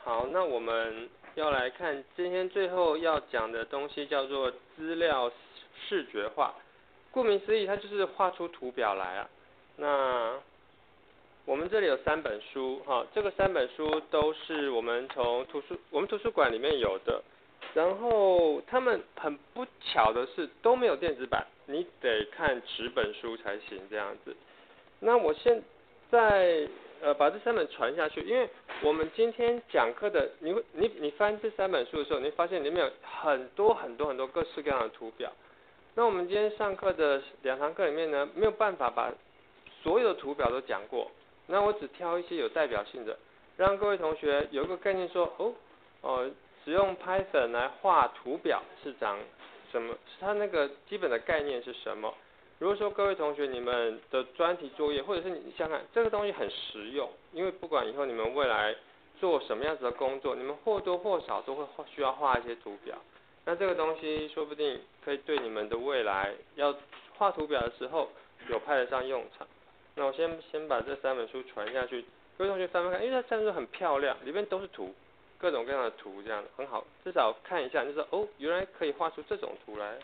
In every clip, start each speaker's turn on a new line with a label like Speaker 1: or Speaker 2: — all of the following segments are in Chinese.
Speaker 1: 好，那我们要来看今天最后要讲的东西，叫做资料视觉化。顾名思义，它就是画出图表来啊。那我们这里有3本书，这个3本书都是我们从图书馆里面有的。然后他们很不巧的是都没有电子版，你得看纸本书才行这样子。那我现在把这3本传下去，因为我们今天讲课的，你翻这3本书的时候，你会发现里面有很多各式各样的图表。那我们今天上课的2堂课里面呢，没有办法把所有的图表都讲过，那我只挑一些有代表性的，让各位同学有一个概念说，使用 Python 来画图表是长什么，它那个基本的概念是什么。如果说各位同学你们的专题作业，或者是你想想这个东西很实用，因为不管以后你们未来做什么样子的工作，你们或多或少都会需要画一些图表。那这个东西说不定可以对你们的未来要画图表的时候有派得上用场。那我先把这3本书传下去，各位同学翻翻看，因为它3本书很漂亮，里面都是图，各种各样的图，这样很好，至少看一下就说原来可以画出这种图来。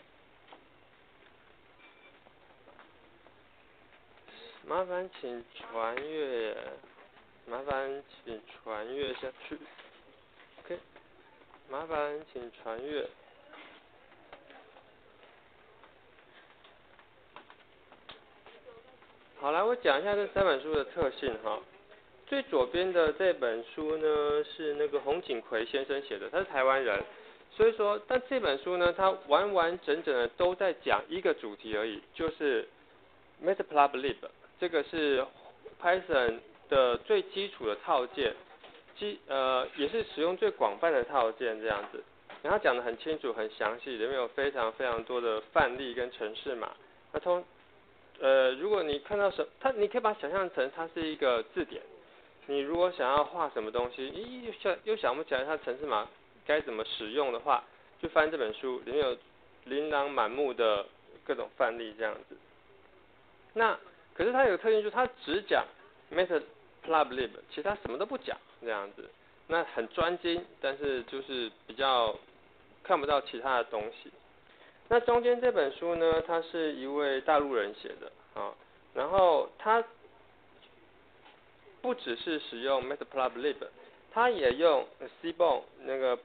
Speaker 1: 麻烦请传阅，麻烦请传阅下去。OK， 麻烦请传阅。好，来我讲一下这3本书的特性哈。最左边的这本书呢是那个洪景奎先生写的，他是台湾人，所以说，但这本书呢，它完完整整的都在讲一个主题而已，就是 Matplotlib， 这个是 Python 的最基础的套件，也是使用最广泛的套件这样子。然后讲得很清楚、很详细，里面有非常多的范例跟程式码。如果你看到你可以把它想象成它是一个字典。你如果想要画什么东西，又想不起来它程式码该怎么使用的话，就翻这本书，里面有琳琅满目的各种范例这样子。那可是它有个特性，就是它只讲 Matplotlib， 其他什么都不讲这样子。那很专精，但是就是比较看不到其他的东西。那中间这本书呢，它是一位大陆人写的啊，然后他不只是使用 Matplotlib， 他也用 Seaborn 那个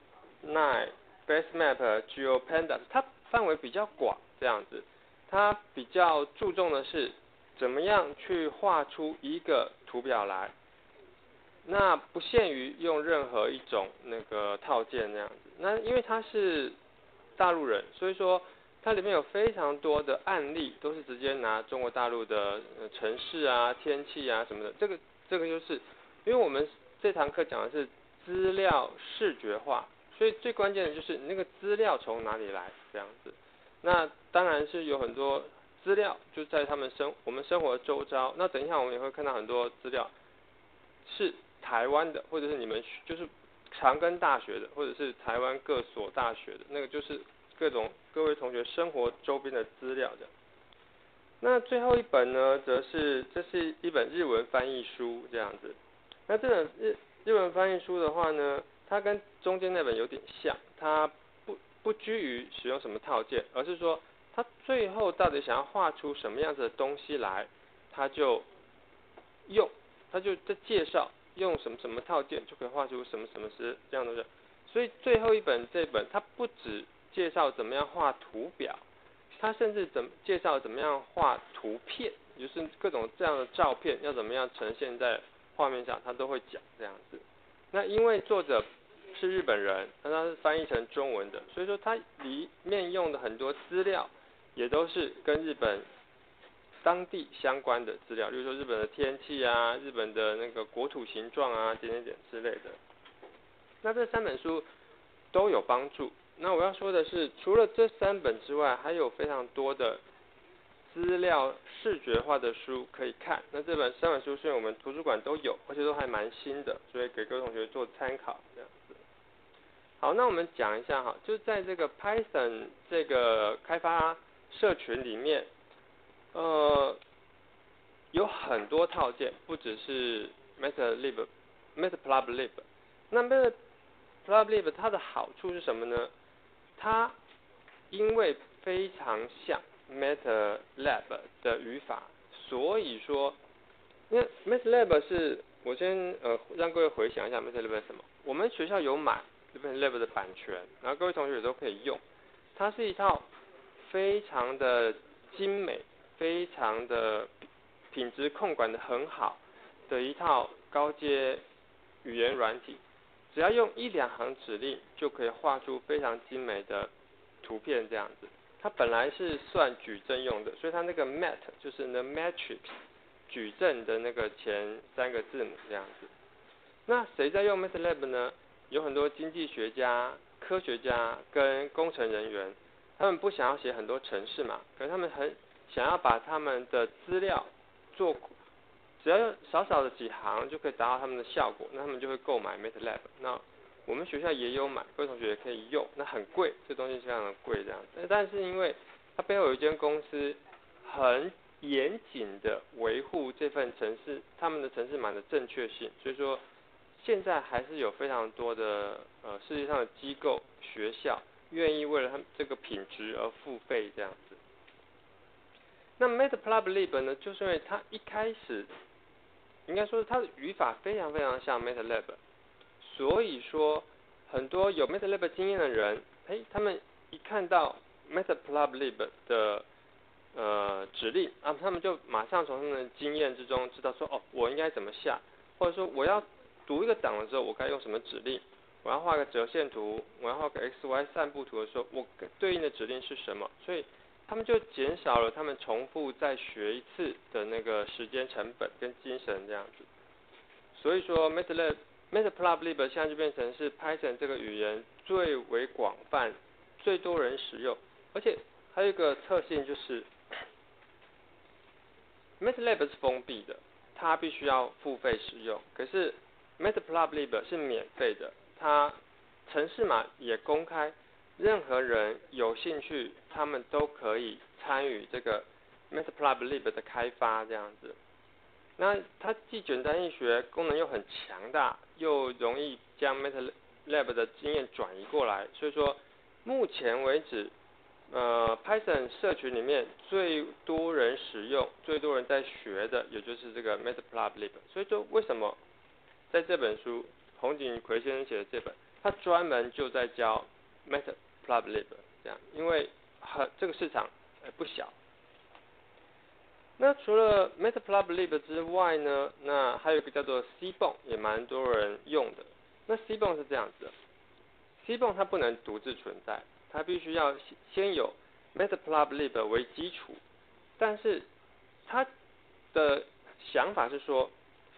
Speaker 1: Plotly、Basemap、GeoPandas， 它范围比较广这样子。它比较注重的是怎么样去画出一个图表来，那不限于用任何一种那个套件那样子。那因为他是大陆人，所以说它里面有非常多的案例，都是直接拿中国大陆的城市啊、天气啊什么的。这个就是因为我们这堂课讲的是资料视觉化，所以最关键的就是那个资料从哪里来这样子。那当然是有很多资料就在我们生活的周遭。那等一下我们也会看到很多资料是台湾的，或者是你们就是长庚大学的，或者是台湾各所大学的，那个就是各位同学生活周边的资料的。那最后一本呢，这是一本日文翻译书这样子。那这本日文翻译书的话呢，它跟中间那本有点像，它不拘于使用什么套件，而是说它最后到底想要画出什么样子的东西来，它就在介绍用什么套件就可以画出什么是这样的。所以最后这本它不只介绍怎么样画图表，它甚至介绍怎么样画图片，就是各种这样的照片要怎么样呈现在画面上，它都会讲这样子。那因为作者是日本人，那他是翻译成中文的，所以说它里面用的很多资料也都是跟日本当地相关的资料，例如说日本的天气啊、日本的那个国土形状啊、点之类的。那这3本书都有帮助。那我要说的是，除了这3本之外，还有非常多的资料视觉化的书可以看。那3本书虽然我们图书馆都有，而且都还蛮新的，所以给各位同学做参考这样子。好，那我们讲一下哈，就在这个 Python 这个开发社群里面，有很多套件，不只是 Matplotlib， 那 Matplotlib 它的好处是什么呢？它因为非常像 MATLAB 的语法，所以说，因为 MATLAB 是我先让各位回想一下 MATLAB 是什么。我们学校有买 MATLAB 的版权，然后各位同学都可以用。它是一套非常的精美、非常的品质控管的很好的一套高阶语言软体，只要用1-2行指令就可以画出非常精美的图片这样子。它本来是算矩阵用的，所以它那个 mat 就是 the matrix 矩阵的那个前3个字母这样子。那谁在用 MATLAB 呢？有很多经济学家、科学家跟工程人员，他们不想要写很多程式嘛，可是他们很想要把他们的资料做，只要少少的几行就可以达到他们的效果，那他们就会购买 MATLAB。那我们学校也有买，各位同学也可以用，那很贵，这东西非常的贵这样子。但是因为它背后有一间公司很严谨的维护这份程式，他们的程式码的正确性，所以说现在还是有非常多的世界上的机构、学校愿意为了他们这个品质而付费这样子。那 Matplotlib 呢，就是因为它一开始应该说它的语法非常非常像 MATLAB， 所以说很多有 MATLAB 经验的人，他们一看到 Matplotlib 的指令啊，他们就马上从他们的经验之中知道说，哦，我应该怎么下，或者说我要读一个档的时候，我该用什么指令，我要画个折线图，我要画个 XY 散布图的时候，我对应的指令是什么，所以他们就减少了他们重复再学一次的那个时间成本跟精神这样子。所以说 Matplotlib 现在就变成是 Python 这个语言最为广泛、最多人使用，而且还有一个特性就是 MATLAB 是封闭的，它必须要付费使用。可是 Matplotlib 是免费的，它程式码也公开，任何人有兴趣，他们都可以参与这个 Matplotlib 的开发这样子。那它既简单易学，功能又很强大，又容易将 MATLAB 的经验转移过来，所以说目前为止Python 社群里面最多人使用、最多人在学的，也就是这个 Matplotlib。所以说，为什么在这本书洪景奎先生写的这本，他专门就在教 Matplotlib 这样，因为这个市场不小。那除了 Matplotlib 之外呢，那还有一个叫做 Cbone， 也蛮多人用的。那 Cbone 是这样子的 ，Cbone 它不能独自存在。它必须要先有 Matplotlib 为基础，但是它的想法是说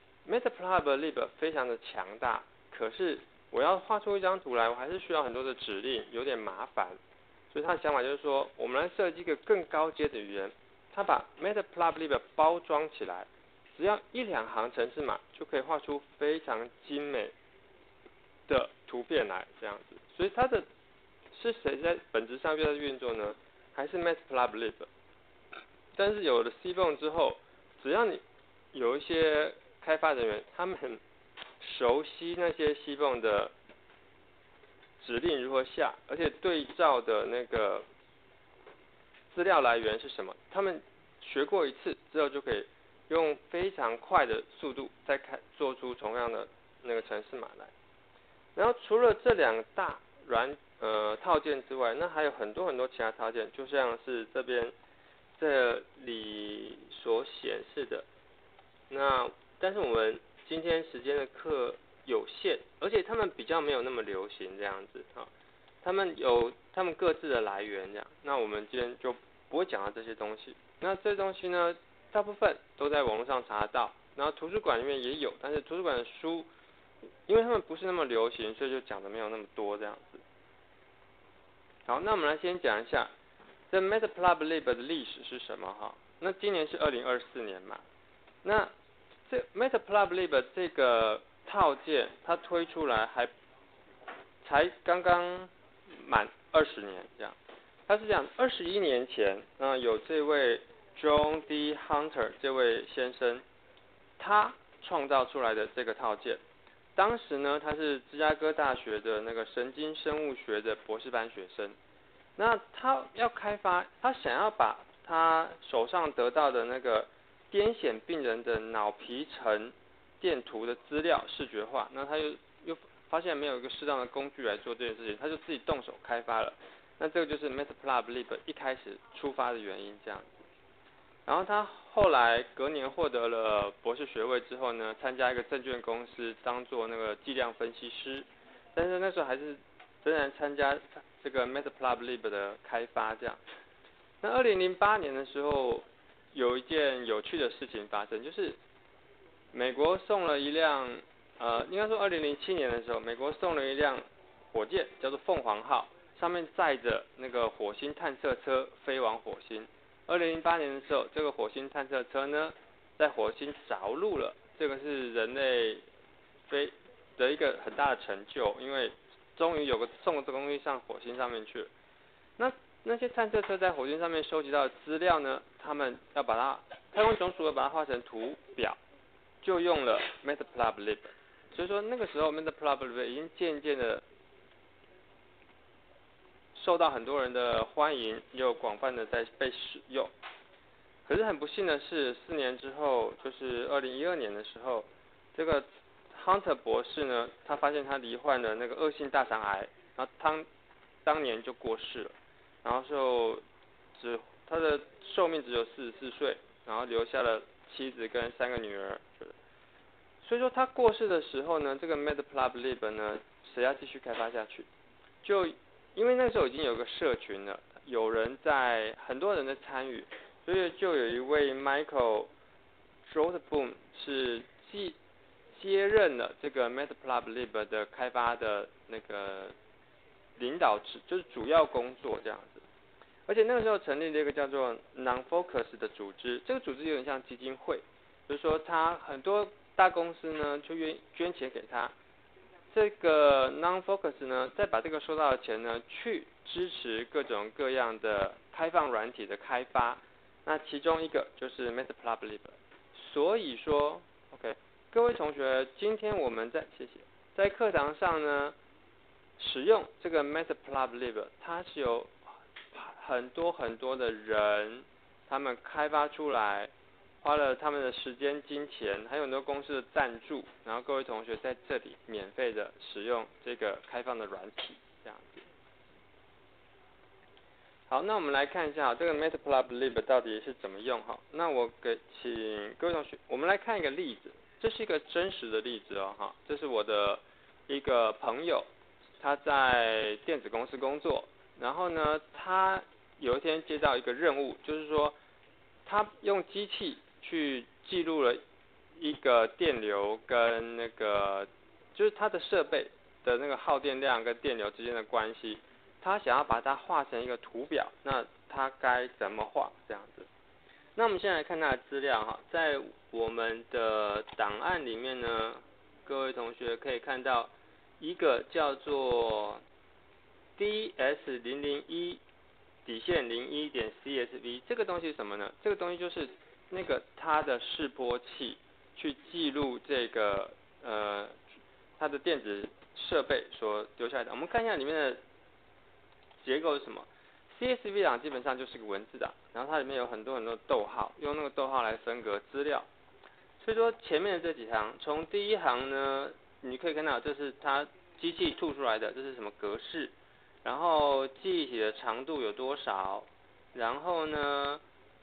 Speaker 1: Matplotlib 非常的强大，可是我要画出一张图来，我还是需要很多的指令，有点麻烦。所以他的想法就是说，我们来设计一个更高阶的语言，他把 Matplotlib 包装起来，只要1-2行程式码就可以画出非常精美的图片来，这样子。所以它的是谁在本质上在运作呢？还是 Matplotlib？ 但是有了 Cbone 之后，只要你有一些开发人员，他们很熟悉那些 Cbone 的指令如何下，而且对照的那个资料来源是什么，他们学过一次之后就可以用非常快的速度再做出同样的那个程式码来。然后除了这2大套件之外，那还有很多很多其他套件，就像是这里所显示的。那但是我们今天时间的课有限，而且他们比较没有那么流行这样子啊，他们有他们各自的来源这样。那我们今天就不会讲到这些东西。那这些东西呢，大部分都在网络上查得到，然后图书馆里面也有，但是图书馆的书，因为他们不是那么流行，所以就讲的没有那么多这样子。好，那我们来先讲一下这 Matplotlib 的历史是什么哈？那今年是2024年嘛？那这 Matplotlib 这个套件它推出来才刚刚满20年这样。它是这样，21年前，有这位 John D. Hunter 这位先生，他创造出来的这个套件， 当时呢，他是芝加哥大学的那个神经生物学的博士班学生。那他要开发，他想要把他手上得到的那个癫痫病人的脑皮层电图的资料视觉化，那他又发现没有一个适当的工具来做这件事情，他就自己动手开发了。那这个就是 Matplotlib 一开始出发的原因这样子。然后他后来隔年获得了博士学位之后呢，参加一个证券公司当做那个计量分析师，但是那时候还是仍然参加这个 Matplotlib 的开发这样。那2008年的时候，有一件有趣的事情发生，就是美国送了一辆应该说2007年的时候，美国送了一辆火箭叫做凤凰号，上面载着那个火星探测车飞往火星。2008年的时候，这个火星探测车呢，在火星着陆了，这个是人类的一个很大的成就，因为终于有个送的东西上火星上面去了。那些探测车在火星上面收集到的资料呢，他们要把它太空总署要把它画成图表，就用了 Matplotlib。所以说那个时候 Matplotlib 已经渐渐的受到很多人的欢迎，又广泛的在被使用。可是很不幸的是，4年之后，就是2012年的时候，这个 Hunter 博士呢，他发现他罹患了那个恶性大肠癌，然后他当年就过世了，然后他的寿命只有44岁，然后留下了妻子跟3个女儿。所以说他过世的时候呢，这个 Matplotlib 呢，谁要继续开发下去？就因为那时候已经有个社群了，很多人的参与，所以就有一位 Michael Rothbaum 是接任了这个 Matplotlib 的开发的那个领导就是主要工作这样子。而且那个时候成立了一个叫做 Non-Focus 的组织，这个组织有点像基金会，就是说他很多大公司呢就愿意捐钱给他，这个 Non-Focus 呢再把这个收到的钱呢去支持各种各样的开放软体的开发，那其中一个就是 Matplotlib。所以说 OK， 各位同学，今天我们在课堂上呢使用这个 Matplotlib， 它是有很多的人，他们开发出来，花了他们的时间、金钱，还有很多公司的赞助，然后各位同学在这里免费的使用这个开放的软体，这样子。好，那我们来看一下这个 Matplotlib 到底是怎么用哈。那请各位同学，我们来看一个例子，这是一个真实的例子哦哈，这是我的一个朋友，他在电子公司工作，然后呢，他有一天接到一个任务，就是说他用机器去记录了一个电流跟那个就是他的设备的那个耗电量跟电流之间的关系，他想要把它画成一个图表，那他该怎么画这样子？那我们先来看它的资料哈，在我们的档案里面呢，各位同学可以看到一个叫做 DS001-CSV 这个东西是什么呢？这个东西就是那个它的示波器去记录这个它的电子设备所留下来的。我们看一下里面的结构是什么。CSV 档基本上就是个文字档，然后它里面有很多逗号，用那个逗号来分隔资料。所以说前面的这几行，从第一行呢，你可以看到这是它机器吐出来的，这是什么格式，然后记忆体的长度有多少，然后呢，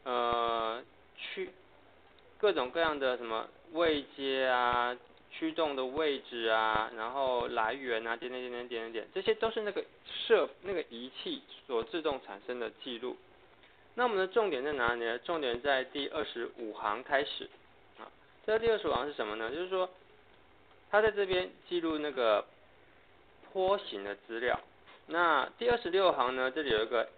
Speaker 1: 各种各样的什么位阶啊，驱动的位置啊，然后来源啊，点，这些都是那个仪器所自动产生的记录。那我们的重点在哪里呢？重点在第25行开始。这个第25行是什么呢？就是说，它在这边记录那个波形的资料。那第26行呢，这里有一个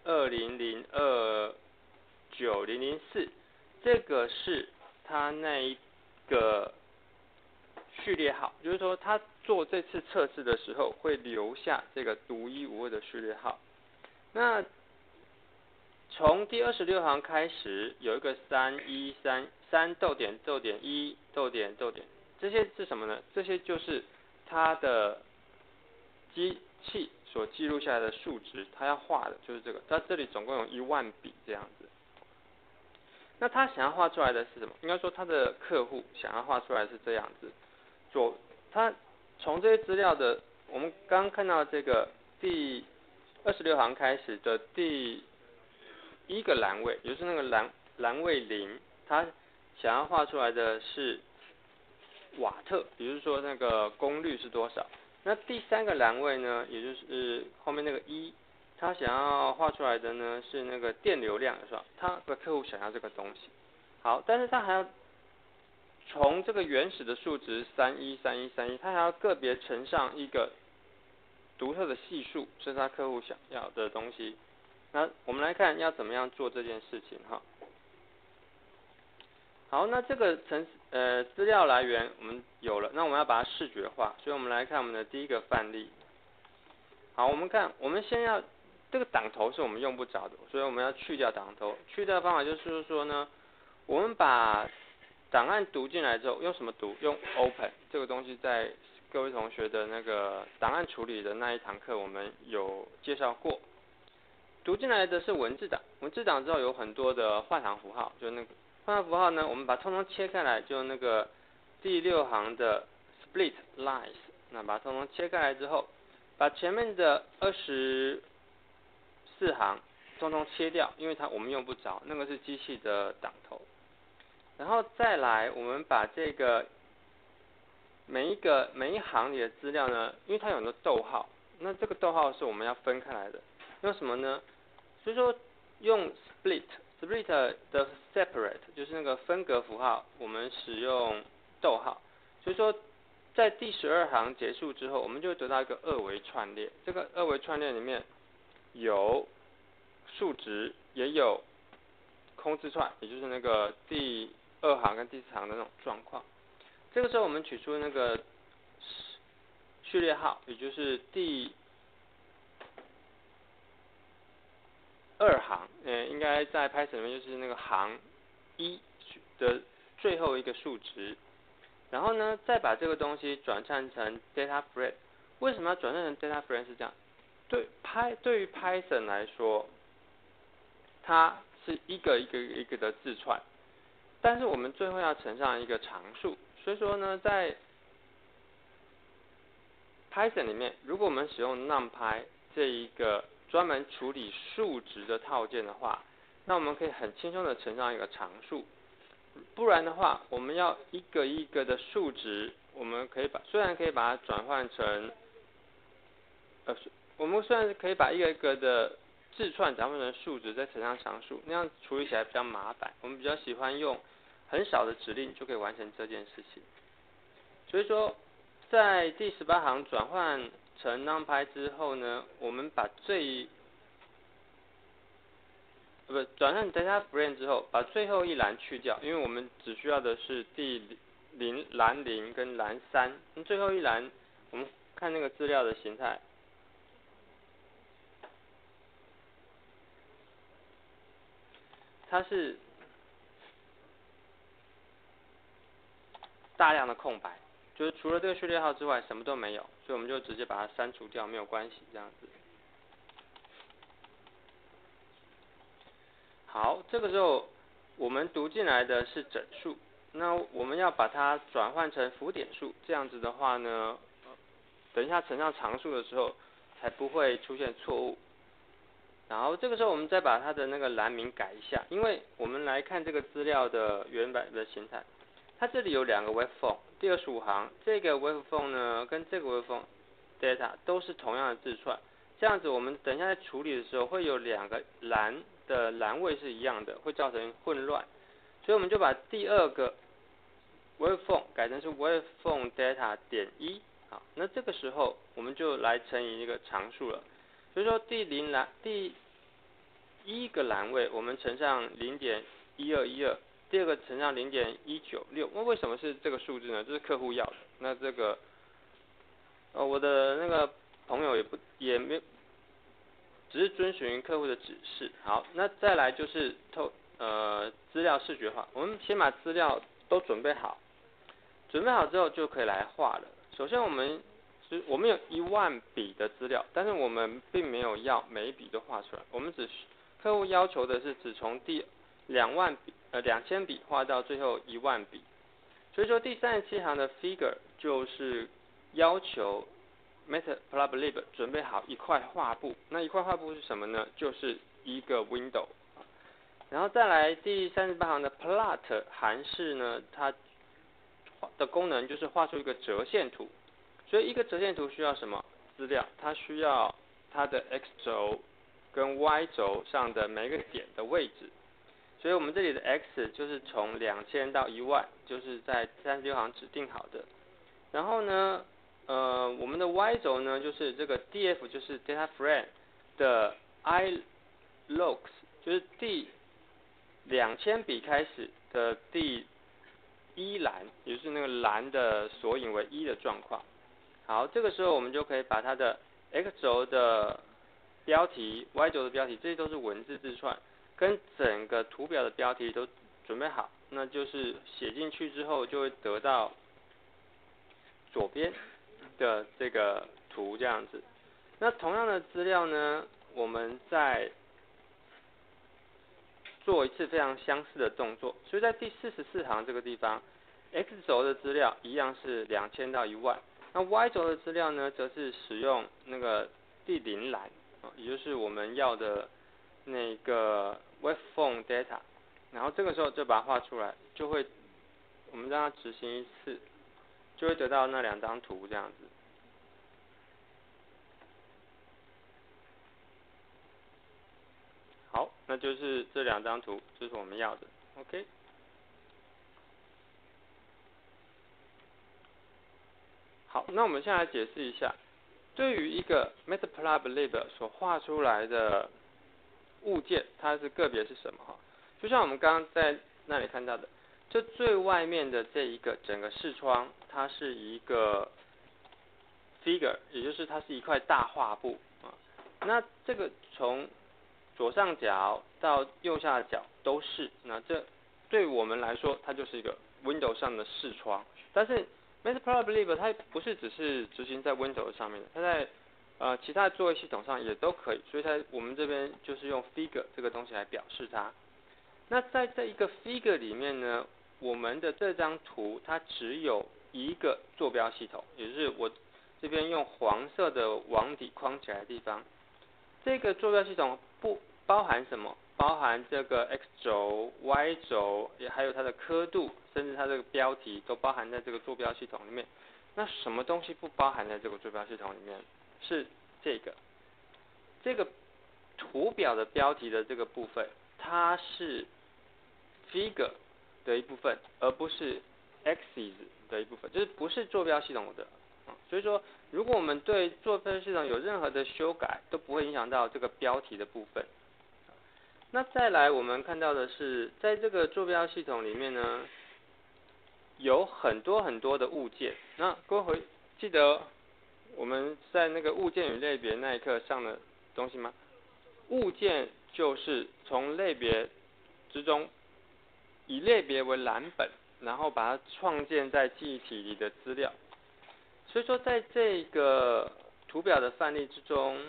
Speaker 1: N200290004，这个是它那一个序列号，就是说它做这次测试的时候会留下这个独一无二的序列号。那从第26行开始有一个313逗点1逗点， 这些是什么呢？这些就是它的机器所记录下来的数值，它要画的就是这个。它这里总共有10000笔这样子。那他想要画出来的是什么？应该说他的客户想要画出来是这样子。他从这些资料的，我们刚刚看到这个第26行开始的第一个栏位，也就是那个栏位0，他想要画出来的是瓦特，也就是说那个功率是多少。那第3个栏位呢，也就是后面那个1，他想要画出来的呢是那个电流量，是吧？他的客户想要这个东西。好，但是他还要从这个原始的数值313131，他还要个别乘上一个独特的系数，这是他客户想要的东西。那我们来看要怎么样做这件事情哈。好，那这个资料来源我们有了，那我们要把它视觉化，所以我们来看我们的第一个范例。好，我们看，我们先要这个档头是我们用不着的，所以我们要去掉档头。去掉的方法就是说呢，我们把档案读进来之后，用什么读？用 open 这个东西，在各位同学的那个档案处理的那一堂课我们有介绍过。读进来的是文字档，文字档之后有很多的换行符号，就那个换行符号呢，我们把通通切开来，就那个第6行的 split lines， 那把它通通切开来之后，把前面的24行通通切掉，因为我们用不着，那个是机器的档头。然后再来，我们把这个每一行里的资料呢，因为它有很多逗号，那这个逗号是我们要分开来的，用什么呢？所以说用 split 的 separate 就是那个分隔符号，我们使用逗号。所以说在第12行结束之后，我们就会得到一个2维串列。这个2维串列里面有数值，也有空字串，也就是那个第2行跟第4行的那种状况。这个时候我们取出那个序列号，也就是第2行，应该在 Python 里面就是那个行1的最后一个数值。然后呢，再把这个东西转换成 data frame。为什么要转换成 data frame 是这样？对于 Python 来说，它是一个的字串，但是我们最后要乘上一个常数。所以说呢，在 Python 里面，如果我们使用 NumPy 这一个专门处理数值的套件的话，那我们可以很轻松的乘上一个常数。不然的话，我们要一个的数值，我们虽然可以把它转换成，我们虽然可以把一个的字串转换成数值，再乘上常数，那样处理起来比较麻烦。我们比较喜欢用很少的指令就可以完成这件事情。所以说，在第18行转换成 NumPy 之后呢，我们把转换 data frame 之后，把最后一栏去掉，因为我们只需要的是栏0跟栏3。最后一栏，我们看那个资料的形态，它是大量的空白，就是除了这个序列号之外什么都没有，所以我们就直接把它删除掉，没有关系，这样子。好，这个时候我们读进来的是整数，那我们要把它转换成浮点数，这样子的话呢，等一下乘上常数的时候才不会出现错误。然后这个时候我们再把它的那个栏名改一下，因为我们来看这个资料的原版的形态，它这里有2个 waveform， 第25行这个 waveform 呢跟这个 waveform data 都是同样的字串，这样子我们等一下在处理的时候会有2个栏的栏位是一样的，会造成混乱，所以我们就把第2个 waveform 改成是 waveform data 点1，好，那这个时候我们就来乘以一个常数了。所以说第1个栏位我们乘上 0.1212， 第2个乘上 0.196， 那为什么是这个数字呢？这是客户要的。那这个我的那个朋友也没只是遵循客户的指示。好，那再来就是资料视觉化，我们先把资料都准备好， 准备好之后就可以来画了。首先我们有10000笔的资料，但是我们并没有要每一笔都画出来，我们客户要求的是只从第2000笔画到最后10000笔。所以说第37行的 figure 就是要求 Matplotlib 准备好一块画布，那一块画布是什么呢？就是一个 window。然后再来第38行的 plot 函式呢，它的功能就是画出一个折线图。所以一个折线图需要什么资料？它需要它的 x 轴跟 y 轴上的每一个点的位置。所以我们这里的 x 就是从2000到10000，就是在36行指定好的。然后呢，我们的 y 轴呢，就是这个 df 就是 data frame 的 ilocks， 就是第2000笔开始的第1栏，也就是那个栏的索引为1的状况。好，这个时候我们就可以把它的 x 轴的标题、y 轴的标题，这些都是文字字串，跟整个图表的标题都准备好，那就是写进去之后就会得到左边的这个图这样子。那同样的资料呢，我们再做一次非常相似的动作，所以在第44行这个地方 ，x 轴的资料一样是2000到10000，那 y 轴的资料呢，则是使用那个第0栏，也就是我们要的那个 waveform data， 然后这个时候就把它画出来，就会我们让它执行一次，就会得到那2张图这样子。好，那就是这2张图，就是我们要的 ，OK。好，那我们现在来解释一下，对于一个 Matplotlib 所画出来的物件，它是个别是什么哈？就像我们刚刚在那里看到的，这最外面的这一个整个视窗，它是一个 figure， 也就是它是一块大画布啊。那这个从左上角到右下角都是，那这对我们来说，它就是一个 Windows 上的视窗。但是 Matplotlib 它不是只是执行在 Windows 上面的，它在其他作业系统上也都可以，所以我们这边就是用 figure 这个东西来表示它。那在这一个 figure 里面呢，我们的这张图它只有一个坐标系统，也就是我这边用黄色的网底框起来的地方。这个坐标系统不包含什么？包含这个 x 轴、y 轴，也还有它的刻度，甚至它这个标题都包含在这个坐标系统里面。那什么东西不包含在这个坐标系统里面？是这个图表的标题的这个部分，它是 figure 的一部分，而不是 axis 的一部分，就是不是坐标系统的。所以说，如果我们对坐标系统有任何的修改，都不会影响到这个标题的部分。那再来，我们看到的是，在这个坐标系统里面呢，有很多的物件。那各位记得我们在那个物件与类别那一课上的东西吗？物件就是从类别之中以类别为蓝本，然后把它创建在记忆体里的资料。所以说，在这个图表的范例之中，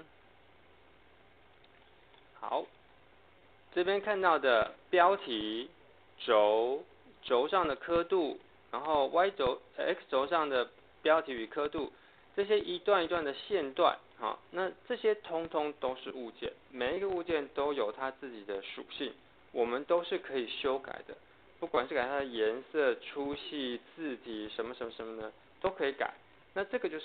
Speaker 1: 好，这边看到的标题、轴上的刻度，然后 y 轴、x 轴上的标题与刻度，这些一段一段的线段，那这些通通都是物件，每一个物件都有它自己的属性，我们都是可以修改的，不管是改它的颜色、粗细、字体什么什么什么的，都可以改。那这个就是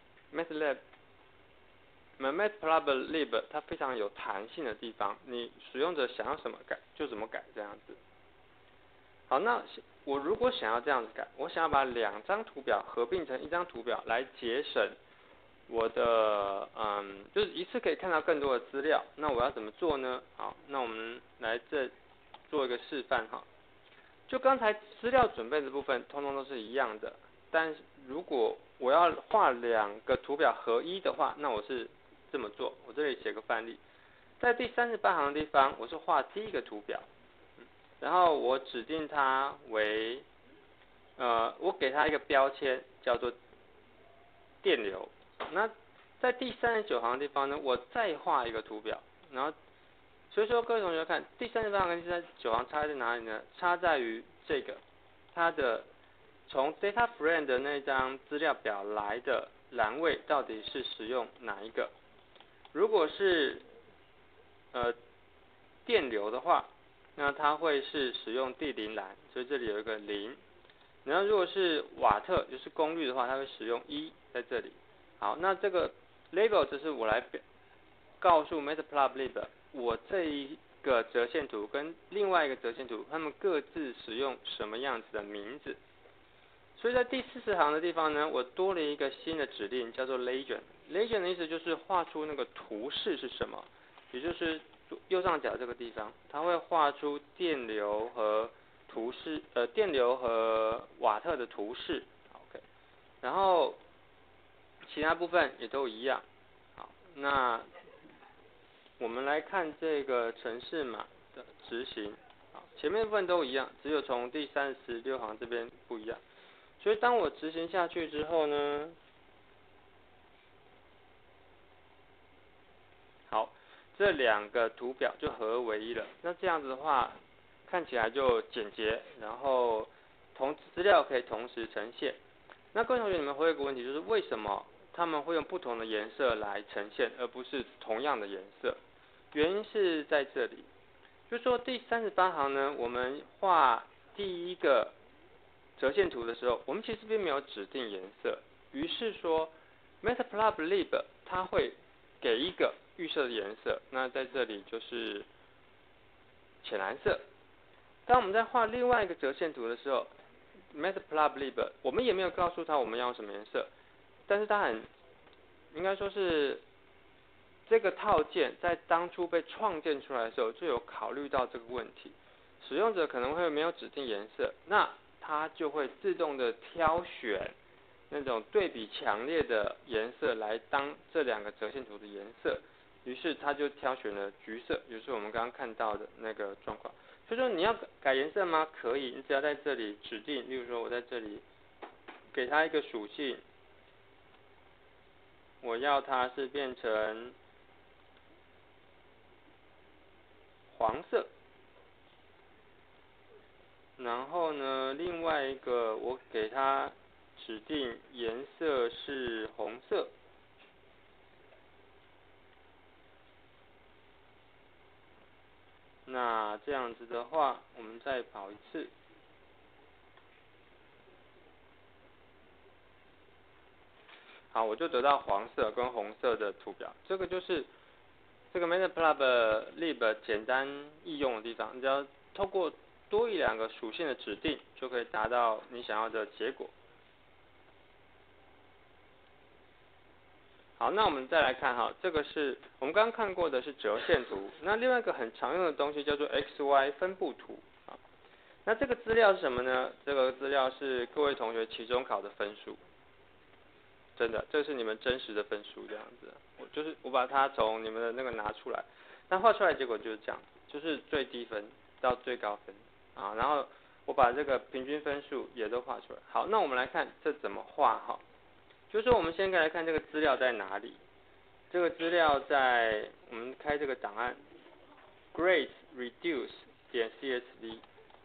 Speaker 1: Matplotlib 它非常有弹性的地方，你使用者想要怎么改就怎么改这样子。好，那我如果想要这样子改，我想要把2张图表合并成1张图表来节省我的就是一次可以看到更多的资料，那我要怎么做呢？好，那我们来这做一个示范哈。就刚才资料准备的部分，通通都是一样的。但如果我要画2个图表合一的话，那我是这么做。我这里写个范例，在第38行的地方，我是画第一个图表，然后我指定它为我给它一个标签叫做电流。那在第39行的地方呢，我再画一个图表，然后所以说各位同学看第38行跟第39行差在哪里呢？差在于这个它的从 data frame 的那张资料表来的栏位到底是使用哪一个？如果是电流的话，那它会是使用第0栏，所以这里有一个0。然后如果是瓦特，就是功率的话，它会使用1在这里。好，那这个 label 就是我来告诉 Matplotlib 我这一个折线图跟另外一个折线图，它们各自使用什么样子的名字。所以在第40行的地方呢，我多了一个新的指令，叫做 legend。legend 的意思就是画出那个图示是什么，也就是右上角这个地方，它会画出电流和图示，电流和瓦特的图示。OK， 然后其他部分也都一样。好，那我们来看这个程式码的执行。好，前面部分都一样，只有从第36行这边不一样。所以当我执行下去之后呢，好，这两个图表就合而为一了。那这样子的话，看起来就简洁，然后资料可以同时呈现。那各位同学，你们会有一个问题，就是为什么他们会用不同的颜色来呈现，而不是同样的颜色？原因是在这里，就是说第38行呢，我们画第一个折线图的时候，我们其实并没有指定颜色，于是说 Matplotlib 它会给一个预设的颜色，那在这里就是浅蓝色。当我们在画另外一个折线图的时候 ，Matplotlib 我们也没有告诉它我们要什么颜色，但是它应该说是这个套件在当初被创建出来的时候就有考虑到这个问题，使用者可能会没有指定颜色，那它就会自动的挑选那种对比强烈的颜色来当这两个折线图的颜色，于是它就挑选了橘色，也就是我们刚刚看到的那个状况。所以说你要改颜色吗？可以，你只要在这里指定，例如说我在这里给它一个属性，我要它是变成黄色。然后呢，另外一个我给它指定颜色是红色。那这样子的话，我们再跑一次。好，我就得到黄色跟红色的图表。这个就是这个 Matplotlib 简单易用的地方，你只要透过多一两个属性的指定，就可以达到你想要的结果。好，那我们再来看哈，这个是我们刚刚看过的是折线图，那另外一个很常用的东西叫做 XY 分布图。那这个资料是什么呢？这个资料是各位同学期中考的分数，真的，这是你们真实的分数这样子。我把它从你们的那个拿出来，那画出来结果就是这样，就是最低分到最高分啊，然后我把这个平均分数也都画出来。好，那我们来看这怎么画哈，就是说我们先来看这个资料在哪里。这个资料在我们开这个档案 grades reduce 点 csv。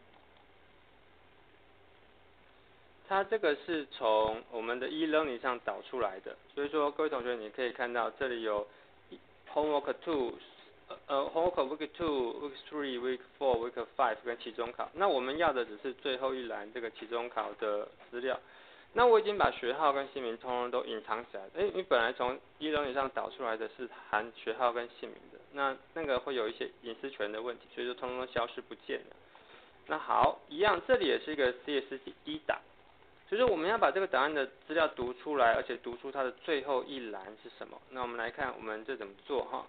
Speaker 1: 它这个是从我们的 e-learning 上导出来的，所以说各位同学你可以看到这里有 homework 2， homework week 2、week 3、week 4、week 5跟期中考。那我们要的只是最后一栏这个期中考的资料。那我已经把学号跟姓名通通都隐藏起来了。你本来从 e-learning 上导出来的是含学号跟姓名的，那个会有一些隐私权的问题，所以就通通消失不见了。那好，一样，这里也是一个 CSV 档。就是我们要把这个档案的资料读出来，而且读出它的最后一栏是什么。那我们来看我们这怎么做哈。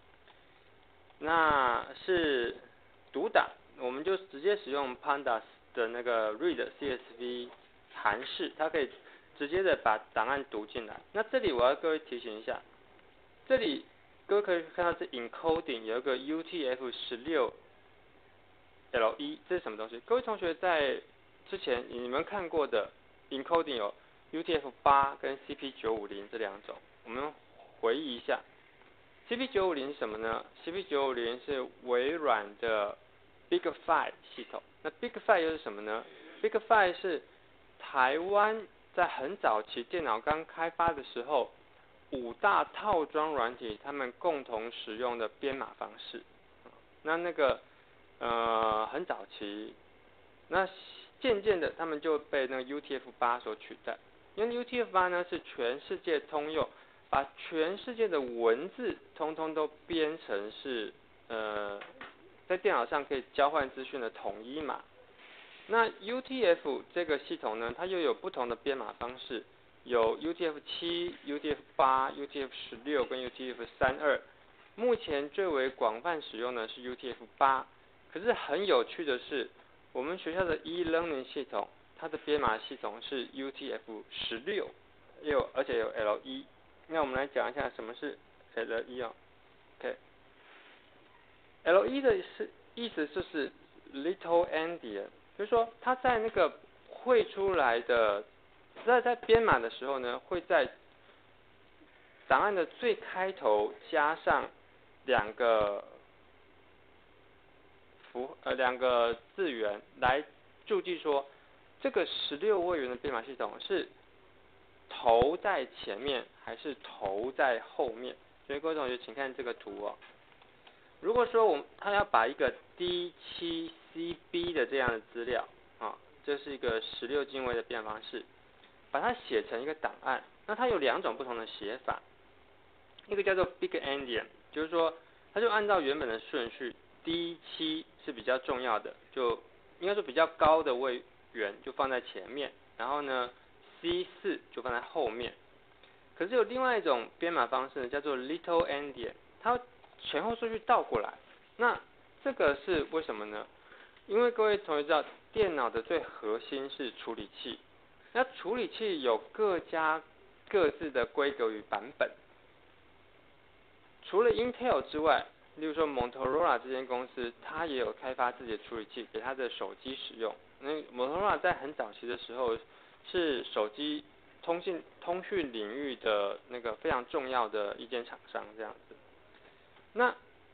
Speaker 1: 那是读档，我们就直接使用 Pandas 的那个 read CSV 函式，它可以直接的把档案读进来。那这里我要各位提醒一下，这里各位可以看到这 encoding 有一个 UTF-16 L1，这是什么东西？各位同学在之前你们看过的 encoding 有 UTF-8跟 CP950这两种，我们回忆一下。CP950是什么呢 ？CP950是微软的 Big Five 系统。那 Big Five 又是什么呢 ？Big Five 是台湾在很早期电脑刚开发的时候，5大套装软体他们共同使用的编码方式。那个很早期，那渐渐的他们就被那个 UTF-8所取代。因为 UTF-8呢是全世界通用，把全世界的文字通通都编成是在电脑上可以交换资讯的统一码。那 UTF 这个系统呢，它又有不同的编码方式，有 UTF-7、UTF-8、UTF-16跟 UTF-32。目前最为广泛使用的是 UTF-8，可是很有趣的是，我们学校的 e-learning 系统，它的编码系统是 UTF-16，而且有 L1。那我们来讲一下什么是 L1 哦。L1 的意思就是 Little Endian， 就是说它在那个绘出来的，在编码的时候呢，会在档案的最开头加上两个字元来注记说，这个16位元的编码系统是头在前面还是头在后面。所以各位同学请看这个图哦。如果说他要把一个 D7CB 的这样的资料这是一个16进位的编码方式，把它写成一个档案，那它有2种不同的写法。一个叫做 Big Endian， 就是说它就按照原本的顺序 ，D7 是比较重要的，就应该说比较高的位元就放在前面，然后呢 C4 就放在后面。可是有另外一种编码方式呢，叫做 Little Endian， 它前后顺序倒过来。那这个是为什么呢？因为各位同学知道，电脑的最核心是处理器，那处理器有各家各自的规格与版本。除了 Intel 之外，例如说 Motorola 这间公司，它也有开发自己的处理器给它的手机使用。那 Motorola 在很早期的时候是手机通讯领域的那个非常重要的一间厂商这样子。那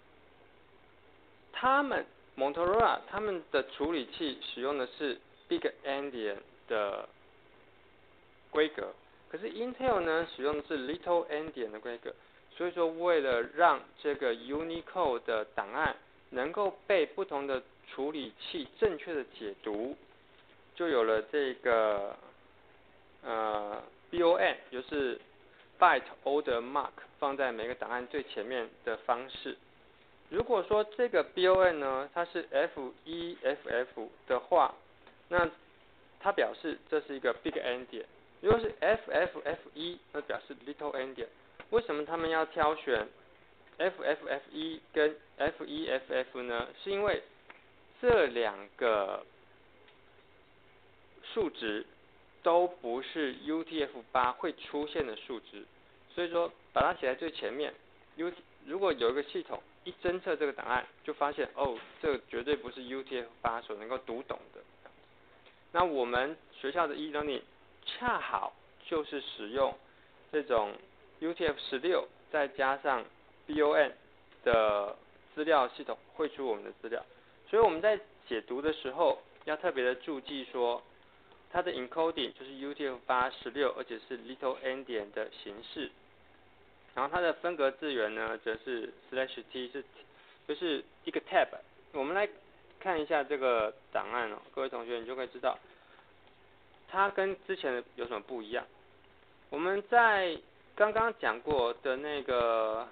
Speaker 1: Motorola 他们的处理器使用的是 Big Endian 的规格，可是 Intel 呢使用的是 Little Endian 的规格。所以说，为了让这个 Unicode 的档案能够被不同的处理器正确的解读，就有了这个BON， 就是 Byte Order Mark 放在每个档案最前面的方式。如果说这个 BON 呢，它是 FEFF 的话，那它表示这是一个 Big Endian。如果是 FFFE， 那表示 Little Endian。为什么他们要挑选 FFFE 跟 FEFF 呢？是因为这2个数值都不是 UTF-8 会出现的数值，所以说把它写在最前面。如果有一个系统一侦测这个档案，就发现这绝对不是 UTF-8 所能够读懂的。那我们学校的 e-learning 恰好就是使用这种UTF-16再加上 BON 的资料系统绘出我们的资料，所以我们在解读的时候要特别的注记说，它的 encoding 就是 UTF-8 16，而且是 Little Endian 的形式。然后它的分隔字元呢，则是 /t， 就是一个 tab。我们来看一下这个档案各位同学你就会知道，它跟之前的有什么不一样。我们在刚刚讲过的那个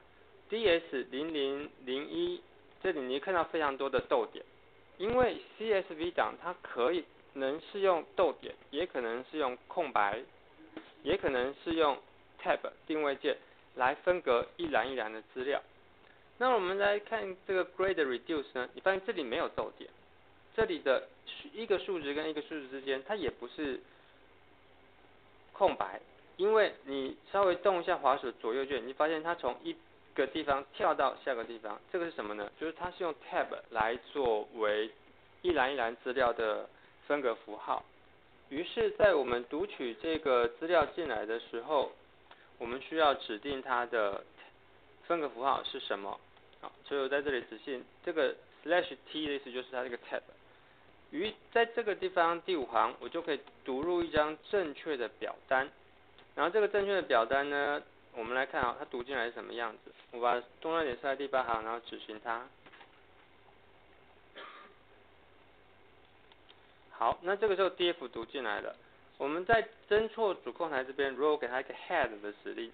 Speaker 1: DS0001， 这里你看到非常多的逗点，因为 CSV 档它能是用逗点，也可能是用空白，也可能是用 tab 定位键来分隔一栏一栏的资料。那我们来看这个 grade reduce 呢，你发现这里没有逗点，这里的一个数值跟一个数值之间，它也不是空白。因为你稍微动一下滑鼠左右键，你发现它从一个地方跳到下个地方，这个是什么呢？就是它是用 tab 来作为一栏一栏资料的分隔符号。 于是，在我们读取这个资料进来的时候，我们需要指定它的分隔符号是什么。好，所以我在这里仔细，这个 /t 的意思就是它这个 tab。在这个地方第5行，我就可以读入一张正确的表单。然后这个正确的表单呢，我们来看啊，它读进来是什么样子。我把动乱点设在第8行，然后执行它。好，那这个时候 df 读进来了。我们在侦错主控台这边，如果给它一个 head 的指令，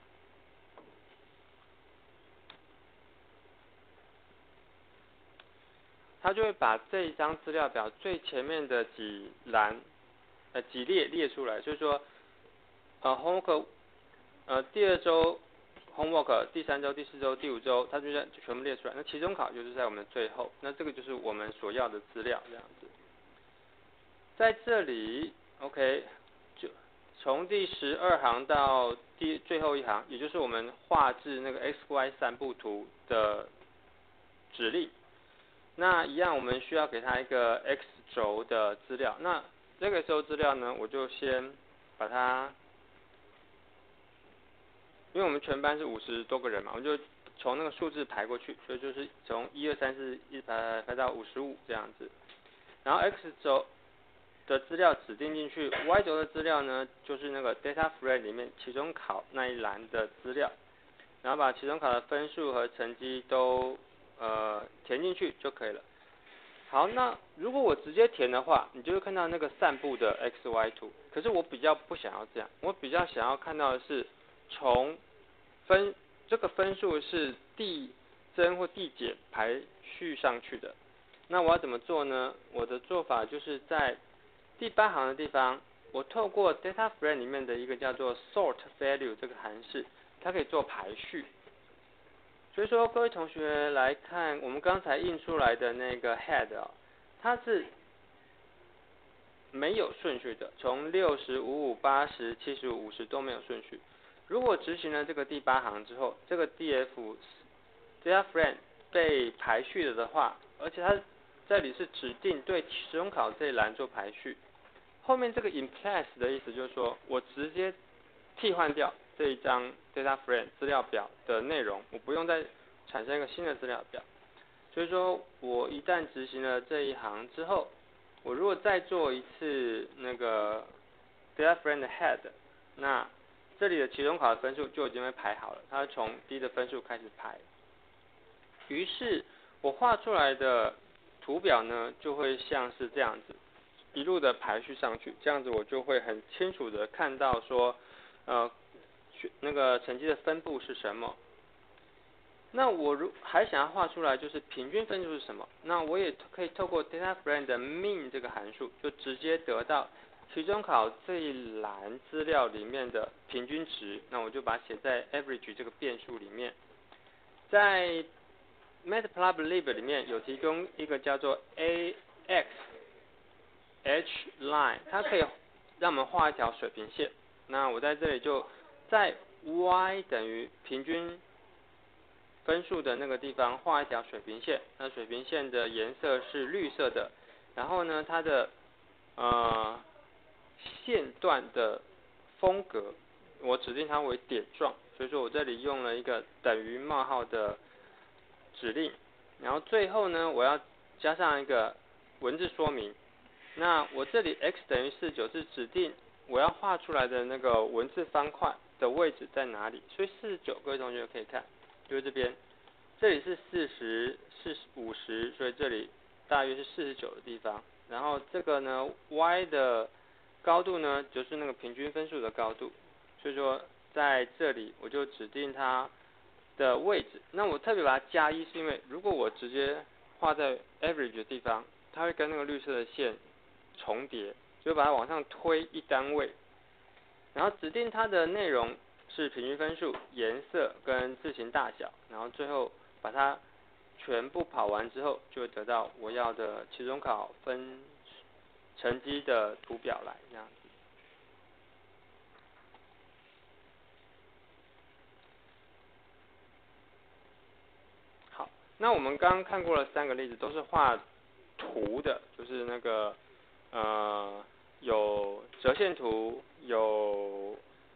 Speaker 1: 它就会把这一张资料表最前面的几列列出来。就是说，homework 第2周 homework， 第3周、第4周、第5周，它就全部列出来。那期中考就是在我们最后，那这个就是我们所要的资料这样子。在这里 ，OK， 就从第12行到最后一行，也就是我们画制那个 XY 散布图的指令。那一样，我们需要给它一个 X 轴的资料。那这个 X 轴资料呢，我就先把它，因为我们全班是50多个人嘛，我就从那个数字排过去，所以就是从1、2、3、4一直排到55这样子。然后 X 轴的资料指定进去 ，Y 轴的资料呢，就是那个 data frame 里面期中考那一栏的资料，然后把期中考的分数和成绩都填进去就可以了。好，那如果我直接填的话，你就会看到那个散布的 XY 图。可是我比较不想要这样，我比较想要看到的是从这个分数是递增或递减排序上去的。那我要怎么做呢？我的做法就是在第8行的地方，我透过 data frame 里面的一个叫做 sort value 这个函式，它可以做排序。所以说，各位同学来看，我们刚才印出来的那个 head 它是没有顺序的，从60、55、80、75、50都没有顺序。如果执行了这个第8行之后，这个 data frame 被排序了的话，而且它这里是指定对期中考这一栏做排序，后面这个 in place 的意思就是说我直接替换掉这一张 data frame 资料表的内容，我不用再产生一个新的资料表。所以说我一旦执行了这一行之后，我如果再做一次那个 data frame 的 head， 那这里的期中考的分数就已经被排好了，它从低的分数开始排。于是我画出来的图表呢，就会像是这样子，一路的排序上去，这样子我就会很清楚的看到说，那个成绩的分布是什么。那我还想要画出来就是平均分数是什么，那我也可以透过 data frame 的 mean 这个函数，就直接得到期中考这一栏资料里面的平均值，那我就把它写在 average 这个变数里面。在 Matplotlib 里面有提供一个叫做 AX H line， 它可以让我们画一条水平线。那我在这里就在 Y 等于平均分数的那个地方画一条水平线，那水平线的颜色是绿色的，然后呢，它的线段的风格，我指定它为点状，所以说我这里用了一个等于冒号的指令，然后最后呢，我要加上一个文字说明。那我这里 x 等于49是指定我要画出来的那个文字方块的位置在哪里，所以49各位同学可以看，就是这边，这里是40、50，所以这里大约是49的地方。然后这个呢 y 的高度呢就是那个平均分数的高度，所以说在这里我就指定它的位置。那我特别把它加1是因为如果我直接画在 average 的地方，它会跟那个绿色的线重叠，就把它往上推一单位，然后指定它的内容是平均分数、颜色跟字形大小，然后最后把它全部跑完之后，就会得到我要的期中考成绩的图表来这样子。好，那我们刚刚看过了3个例子，都是画图的，就是那个有折线图，有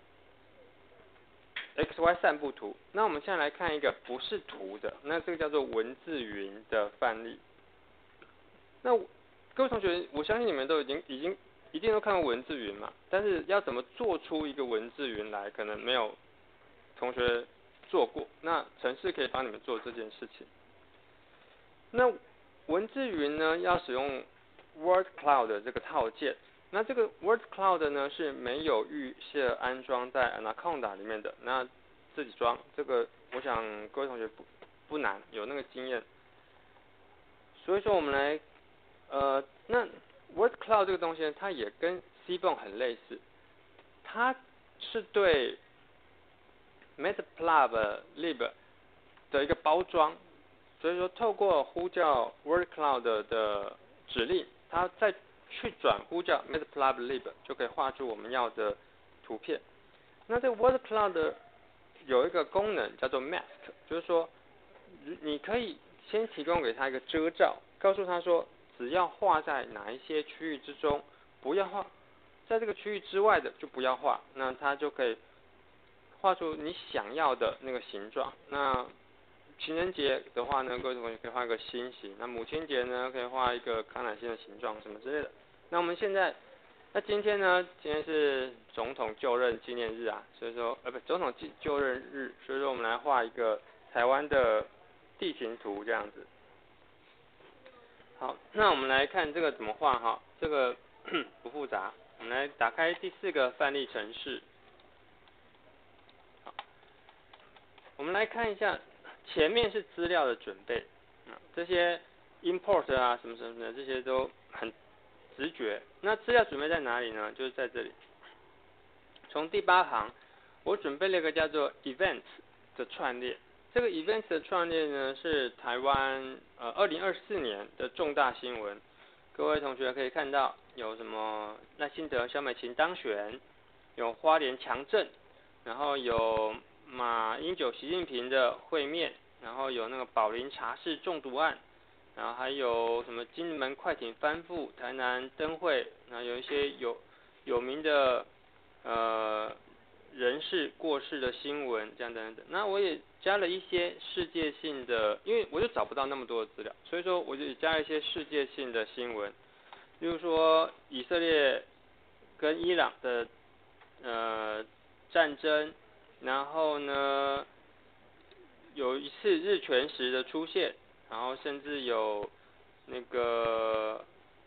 Speaker 1: XY 散布图。那我们现在来看一个不是图的，那这个叫做文字云的范例。那各位同学，我相信你们都一定都看过文字云嘛，但是要怎么做出一个文字云来，可能没有同学做过。那程式可以帮你们做这件事情。那文字云呢，要使用 Word Cloud 这个套件。那这个 Word Cloud 呢是没有预设安装在 Anaconda 里面的，那自己装。这个我想各位同学不难，有那个经验。所以说我们来，那 Word Cloud 这个东西呢，它也跟 Seaborn 很类似，它是对 Matplotlib 的一个包装。所以说，透过呼叫 Word Cloud 的指令，它再去转呼叫 Matplotlib， 就可以画出我们要的图片。那这个 Word Cloud 有一个功能叫做 Mask， 就是说，你可以先提供给它一个遮罩，告诉它说，只要画在哪一些区域之中，不要画在这个区域之外的就不要画，那它就可以画出你想要的那个形状。那情人节的话呢，各位同学可以画一个心形；那母亲节呢，可以画一个康乃馨的形状，什么之类的。那我们现在，那今天呢，今天是总统就任纪念日啊，所以说，总统就任日，所以说我们来画一个台湾的地形图这样子。好，那我们来看这个怎么画哈，这个不复杂。我们来打开第4个范例程式。好，我们来看一下。前面是资料的准备，这些 import 啊什么什么的，这些都很直觉。那资料准备在哪里呢？就是在这里。从第8行，我准备了一个叫做 events 的串列。这个 events 的串列呢，是台湾2024年的重大新闻。各位同学可以看到，有什么赖清德、萧美琴当选，有花莲强震，然后有马英九、习近平的会面，然后有那个宝林茶室中毒案，然后还有什么金门快艇翻覆、台南灯会，然后有一些有名的人士过世的新闻，这样等等。那我也加了一些世界性的，因为我就找不到那么多的资料，所以说我就加了一些世界性的新闻，比如说以色列跟伊朗的战争。然后呢，有一次日全食的出现，然后甚至有那个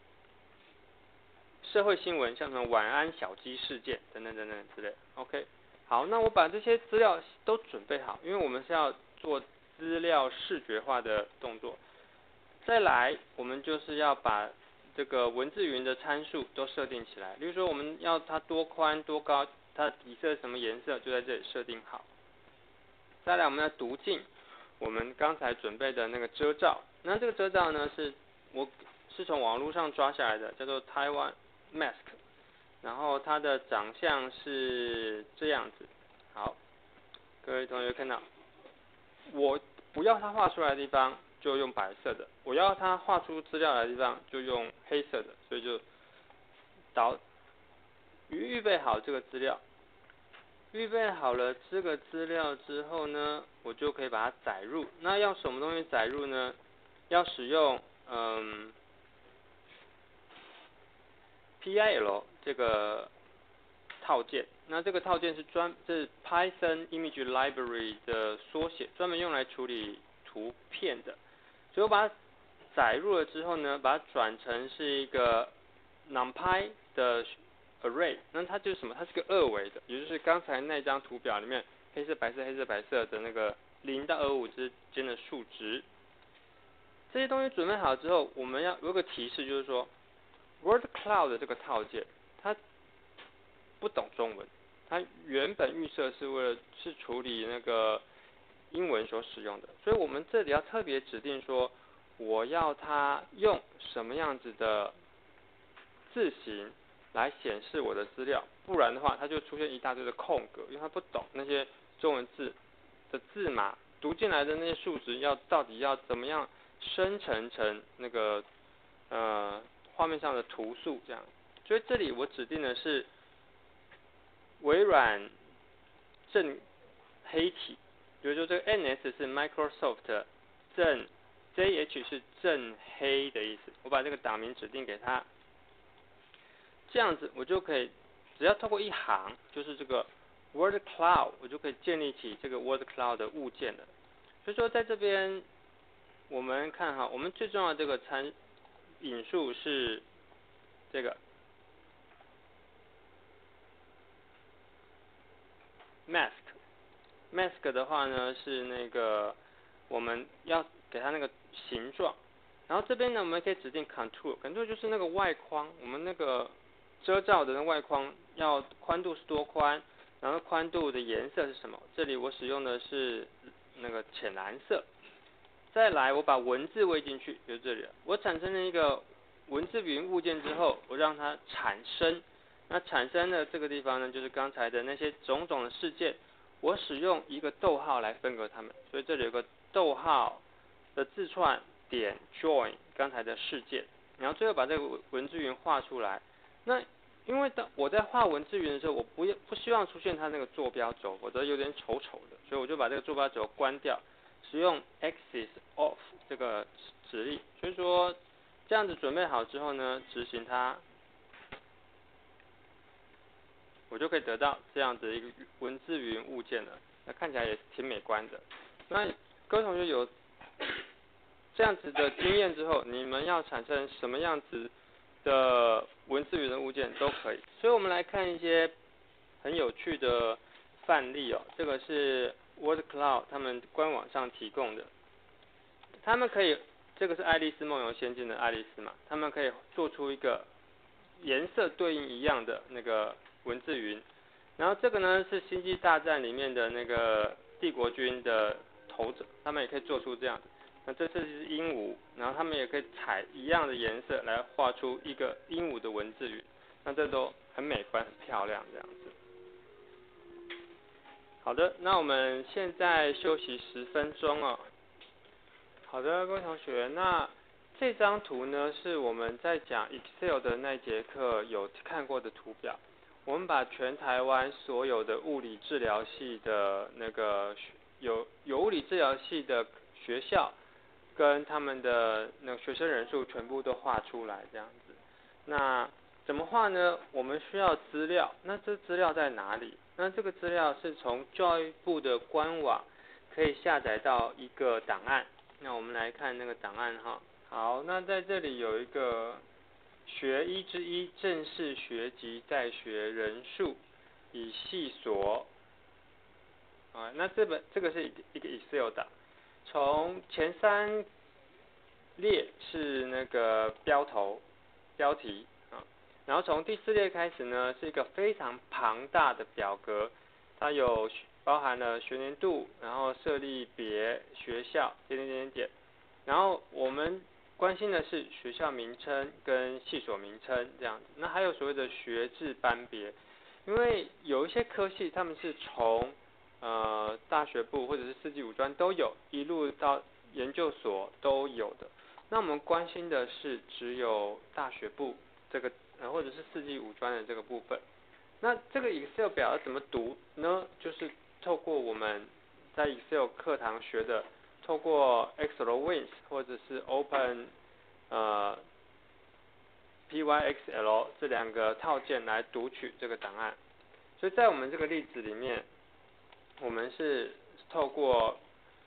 Speaker 1: 社会新闻，像什么晚安小鸡事件等等等等之类。OK， 好，那我把这些资料都准备好，因为我们是要做资料视觉化的动作。再来，我们就是要把这个文字云的参数都设定起来，例如说我们要它多宽多高，它的底色什么颜色，就在这里设定好。再来，我们要读进我们刚才准备的那个遮罩。那这个遮罩呢，我是从网络上抓下来的，叫做 Taiwan Mask。然后它的长相是这样子。好，各位同学看到，我不要它画出来的地方就用白色的，我要它画出资料来的地方就用黑色的，所以就预备好这个资料。预备好了这个资料之后呢，我就可以把它载入。那要什么东西载入呢？要使用PIL 这个套件。那这个套件是Python Image Library 的缩写，专门用来处理图片的。所以我把它载入了之后呢，把它转成是一个 NumPy 的array， 那它就是什么？它是个2维的，也就是刚才那张图表里面黑色、白色、黑色、白色的那个0到25之间的数值。这些东西准备好之后，我们要有个提示，就是说 Word Cloud 这个套件它不懂中文，它原本预设是处理那个英文所使用的，所以我们这里要特别指定说，我要它用什么样子的字形来显示我的资料，不然的话，它就出现一大堆的空格，因为它不懂那些中文字的字码，读进来的那些数值到底要怎么样生成成那个画面上的图数，这样所以这里我指定的是微软正黑体，比如说这个 NS 是 Microsoft 正 JH 是正黑的意思，我把这个档名指定给它，这样子我就可以只要透过一行，就是这个 Word Cloud， 我就可以建立起这个 Word Cloud 的物件了。所以说在这边我们看哈，我们最重要的这个引数是这个 mask 的话呢是那个我们要给它那个形状，然后这边呢我们可以指定 contour 就是那个外框，我们那个遮罩的那外框要宽度是多宽，然后宽度的颜色是什么？这里我使用的是那个浅蓝色。再来，我把文字喂进去，就这里了。我产生了一个文字语音物件之后，我让它产生。那产生的这个地方呢，就是刚才的那些种种的事件，我使用一个逗号来分隔它们。所以这里有个逗号的字串点 join 刚才的事件，然后最后把这个文字云画出来。那因为当我在画文字云的时候，我不希望出现它那个坐标轴，否则有点丑的，所以我就把这个坐标轴关掉，使用 axis off 这个指令。所以说这样子准备好之后呢，执行它，我就可以得到这样子一个文字云物件了。那看起来也挺美观的。那各位同学有这样子的经验之后，你们要产生什么样子的文字云的物件都可以。所以我们来看一些很有趣的范例哦。这个是 Word Cloud 他们官网上提供的，他们可以，这个是爱丽丝梦游仙境的爱丽丝嘛，他们可以做出一个颜色对应一样的那个文字云。然后这个呢是星际大战里面的那个帝国军的头者，他们也可以做出这样。那这次是鹦鹉，然后他们也可以采一样的颜色来画出一个鹦鹉的文字云，那这都很美观、很漂亮这样子。好的，那我们现在休息10分钟哦。好的，各位同学，那这张图呢是我们在讲 Excel 的那节课有看过的图表。我们把全台湾所有的物理治疗系的那个有物理治疗系的学校跟他们的那个学生人数全部都画出来这样子。那怎么画呢？我们需要资料，那这资料在哪里？那这个资料是从教育部的官网可以下载到一个档案。那我们来看那个档案哈。好，那在这里有一个学1之1正式学籍在学人数以系所那这个是一个 Excel 档，从前3列是那个标题然后从第4列开始呢是一个非常庞大的表格，它有包含了学年度，然后设立别、学校点点点点，然后我们关心的是学校名称跟系所名称这样子。那还有所谓的学制班别，因为有一些科系他们是从大学部或者是4技5专都有，一路到研究所都有的。那我们关心的是只有大学部这个或者是4技5专的这个部分。那这个 Excel 表要怎么读呢？就是透过我们在 Excel 课堂学的，透过 XLWINS 或者是 Open PYXL 这2个套件来读取这个档案。所以在我们这个例子里面，我们是透过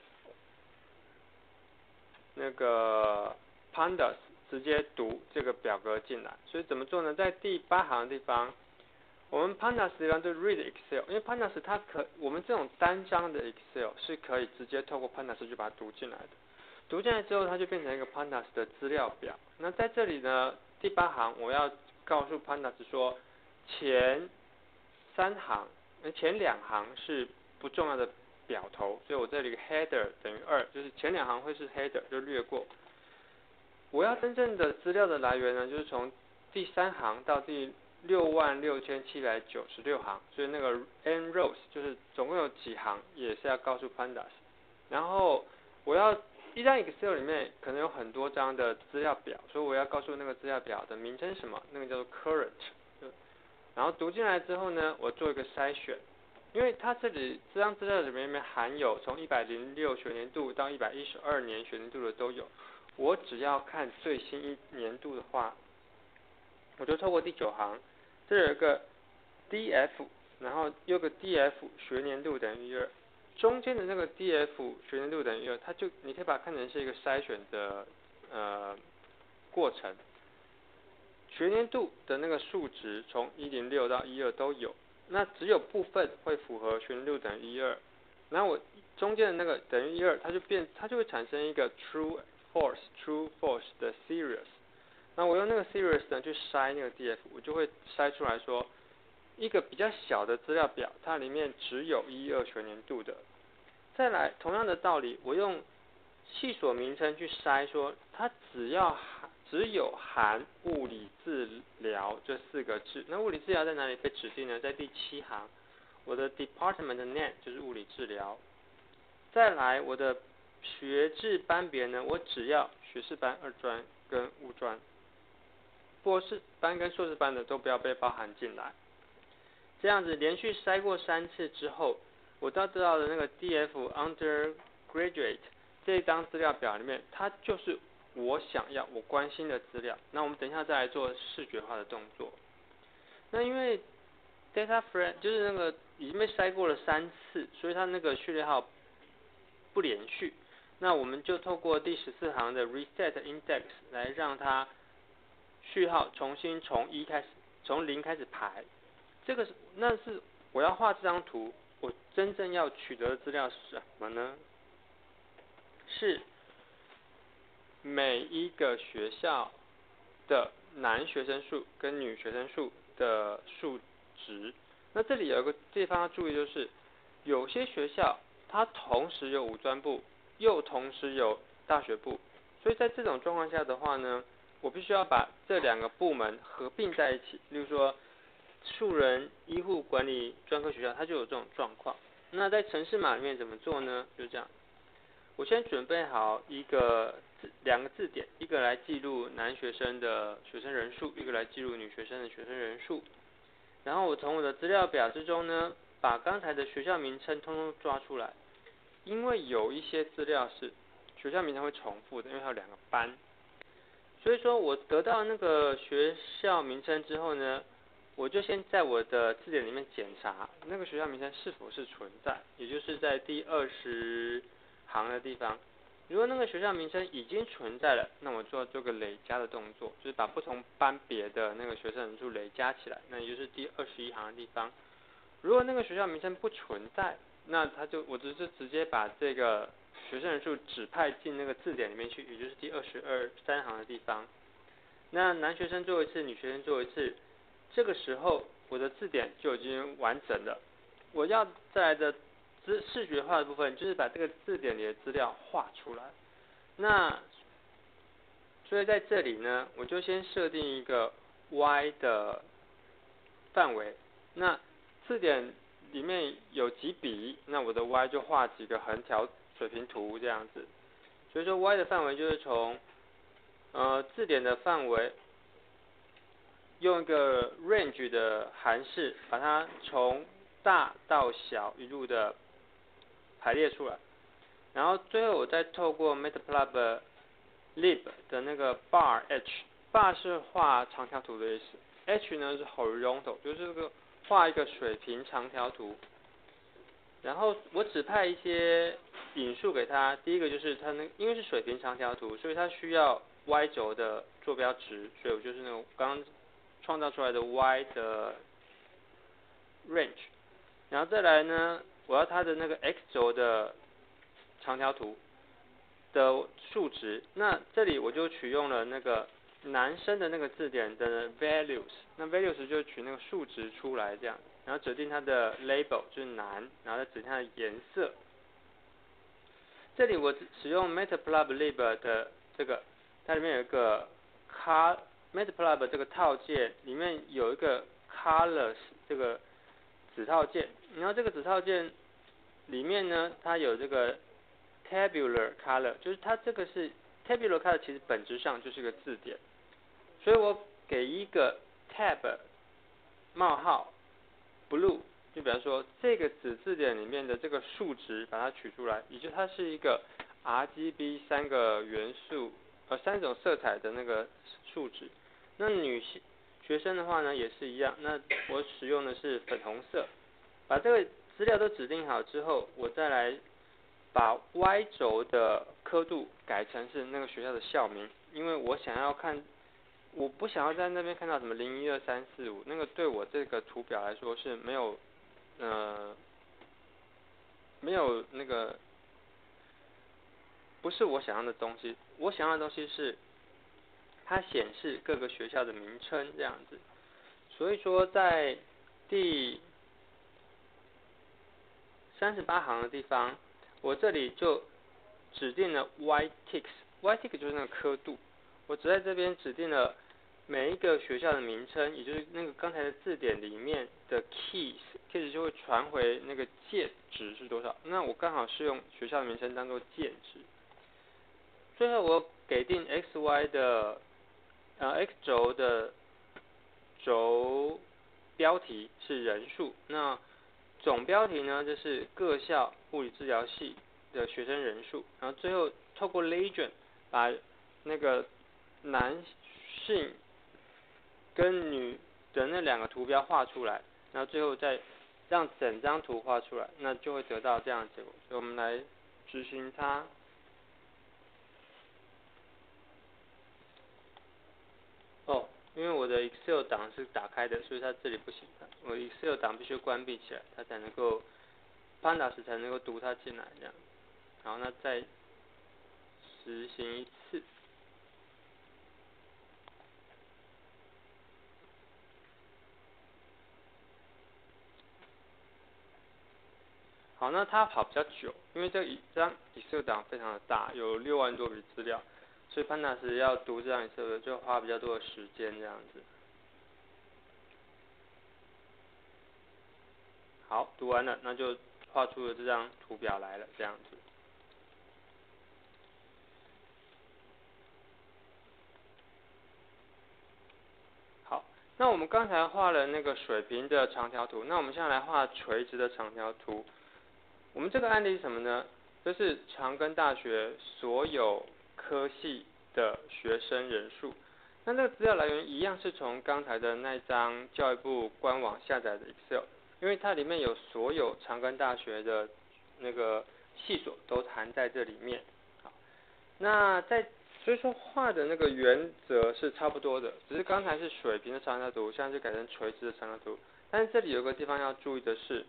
Speaker 1: 那个 Pandas 直接读这个表格进来。所以怎么做呢？在第8行的地方，我们 Pandas 地方就 Read Excel， 因为 Pandas 我们这种单张的 Excel 是可以直接透过 Pandas 去把它读进来的。读进来之后，它就变成一个 Pandas 的资料表。那在这里呢，第8行我要告诉 Pandas 说，前2行是不重要的表头，所以我这里 header 等于2，就是前2行会是 header 就略过。我要真正的资料的来源呢，就是从第3行到第66796行，所以那个 n rows 就是总共有几行，也是要告诉 Pandas。然后我要一张 Excel 里面可能有很多张的资料表，所以我要告诉那个资料表的名称是什么，那个叫做 current。然后读进来之后呢，我做一个筛选，因为它这张资料里面含有从106学年度到112年学年度的都有，我只要看最新一年度的话，我就透过第9行，这有一个 DF， 然后有个 DF 学年度等于2。中间的那个 DF 学年度等于2，你可以把它看成是一个筛选的过程。学年度的那个数值从106到12都有，那只有部分会符合学年度等于12，然后我中间的那个等于12，它就会产生一个 true false 的 series。那我用那个 series 呢去筛那个 DF， 我就会筛出来说，一个比较小的资料表，它里面只有12学年度的。再来，同样的道理，我用系所名称去筛说，它只有含物理治疗这4个字。那物理治疗在哪里被指定呢？在第7行，我的 department name 就是物理治疗。再来，我的学制班别呢，我只要学士班、二专跟五专，博士班跟硕士班的都不要被包含进来。这样子连续筛过3次之后，我得到的那个 DF undergraduate 这一张资料表里面，它就是我关心的资料。那我们等一下再来做视觉化的动作。那因为 data frame 就是那个已经被筛过了3次，所以它那个序列号不连续。那我们就透过第14行的 reset index 来让它序号重新从0开始排。那是我要画这张图，我真正要取得的资料是什么呢？是每一个学校的男学生数跟女学生数的数值。那这里有一个地方要注意，就是有些学校它同时有五专部，又同时有大学部，所以在这种状况下的话呢，我必须要把这2个部门合并在一起。例如说，树人医护管理专科学校，它就有这种状况。那在程式码里面怎么做呢？就这样，我先准备好2个字典，一个来记录男学生的学生人数，一个来记录女学生的学生人数。然后我从我的资料表之中呢，把刚才的学校名称通通抓出来，因为有一些资料是学校名称会重复的，因为它有2个班。所以说我得到那个学校名称之后呢，我就先在我的字典里面检查那个学校名称是否是存在，也就是在第20行的地方。如果那个学校名称已经存在了，那我就要做个累加的动作，就是把不同班别的那个学生人数累加起来，那也就是第21行的地方。如果那个学校名称不存在，那我只是直接把这个学生人数指派进那个字典里面去，也就是第23行的地方。那男学生做一次，女学生做一次，这个时候我的字典就已经完整了。我要再来的视觉化的部分，就是把这个字典里的资料画出来。那所以在这里呢，我就先设定一个 Y 的范围。那字典里面有几笔，那我的 Y 就画几个横条水平图这样子。所以说 Y 的范围就是从字典的范围，用一个 range 的函式把它从大到小一路的排列出来。然后最后我再透过 matplotlib 的那个 bar h，bar 是画长条图的意思， h 呢是 horizontal， 就是这个画一个水平长条图。然后我指派一些引数给它，第一个就是它因为是水平长条图，所以它需要 y 轴的坐标值，所以我就是那种刚刚创造出来的 y 的 range。然后再来呢，我要它的那个 x 轴的长条图的数值。那这里我就取用了那个男生的那个字典的 values， 那 values 就取那个数值出来这样，然后指定它的 label 就是男，然后再指定它的颜色。这里我使用 matplotlib 的这个，它里面有一个 matplotlib 这个套件里面有一个 colors 这个子套件，然后这个子套件里面呢，它有这个 tabular color， 就是它这个是 tabular color， 其实本质上就是个字典，所以我给一个 tab 冒号 blue， 就比方说这个子字典里面的这个数值把它取出来，也就是它是一个 RGB 3个元素3种色彩的那个数值。那学生的话呢也是一样，那我使用的是粉红色，把这个资料都指定好之后，我再来把 Y 轴的刻度改成是那个学校的校名，因为我想要看，我不想要在那边看到什么0123455，那个对我这个图表来说是没有那个不是我想要的东西，我想要的东西是它显示各个学校的名称这样子。所以说在第38行的地方，我这里就指定了 Y tick 就是那个刻度，我只在这边指定了每一个学校的名称，也就是那个刚才的字典里面的 keys 就会传回那个键值是多少，那我刚好是用学校的名称当做键值。最后我给定 XY 的X 轴的轴标题是人数，那总标题呢就是各校物理治疗系的学生人数，然后最后透过 legend 把那个男性跟女的那2个图标画出来，然后最后再让整张图画出来，那就会得到这样的结果。所以我们来执行它。因为我的 Excel 档是打开的，所以它这里不行，我 Excel 档必须关闭起来，它才能够 Pandas 才能够读它进来这样。好，那再实行一次。好，那它跑比较久，因为这张 Excel 档非常的大，有6万多笔资料，所以 Pandas 要读这张 Excel 就花比较多的时间这样子。好，读完了，那就画出了这张图表来了，这样子。好，那我们刚才画了那个水平的长条图，那我们现在来画垂直的长条图。我们这个案例是什么呢？这是长庚大学所有科系的学生人数。那这个资料来源一样是从刚才的那张教育部官网下载的 Excel， 因为它里面有所有长庚大学的那个系所都含在这里面。好，那所以说画的那个原则是差不多的，只是刚才是水平的长条图，现在就改成垂直的长条图。但是这里有个地方要注意的是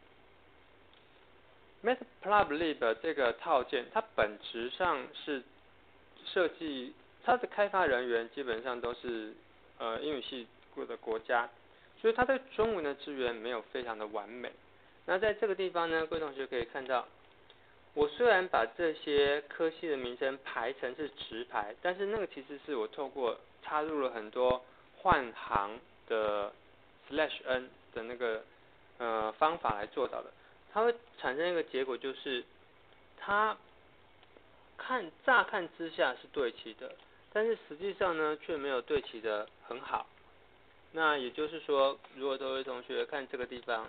Speaker 1: ，Matplotlib 这个套件，它本质上是设计，它的开发人员基本上都是英语系的国家，所以它对中文的支援没有非常的完美。那在这个地方呢，各位同学可以看到，我虽然把这些科系的名称排成是直排，但是那个其实是我透过插入了很多换行的 /n 的那个方法来做到的。它会产生一个结果，就是它乍看之下是对齐的，但是实际上呢却没有对齐的很好。那也就是说，如果各位同学看这个地方，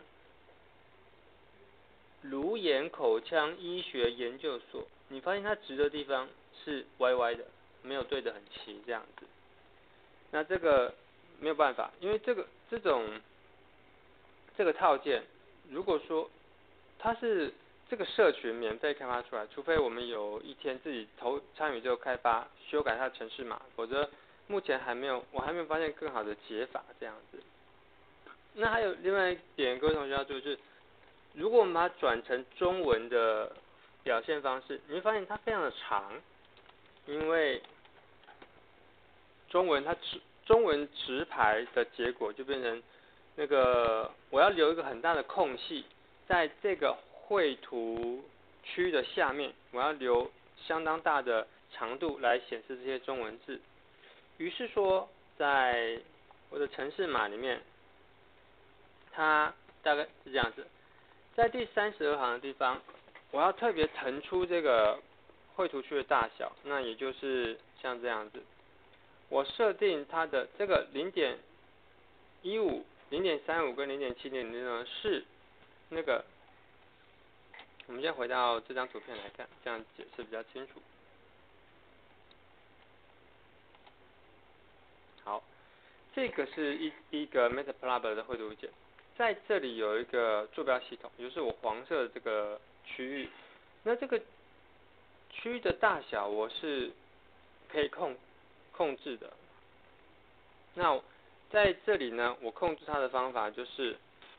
Speaker 1: 颅眼口腔医学研究所，你发现它直的地方是歪歪的，没有对得很齐这样子。那这个没有办法，因为这个套件，如果说它是这个社群免费开发出来，除非我们有一天自己参与这个开发，修改它的程式码，否则目前我还没有发现更好的解法这样子。那还有另外一点，各位同学要注意是，如果我们把它转成中文的表现方式，你会发现它非常的长，因为中文直排的结果就变成那个我要留一个很大的空隙，在这个绘图区的下面，我要留相当大的长度来显示这些中文字。于是说，在我的程式码里面，它大概是这样子，在第32行的地方， 我要特别腾出这个绘图区的大小，那也就是像这样子，我设定它的这个0.15、0.35跟0.700呢是那个，我们先回到这张图片来看，这样解释比较清楚。好，这个是一个 Matplotlib 的绘图简，在这里有一个坐标系统，也就是我黄色的这个区域。那这个区域的大小我是可以控制的。那在这里呢，我控制它的方法就是，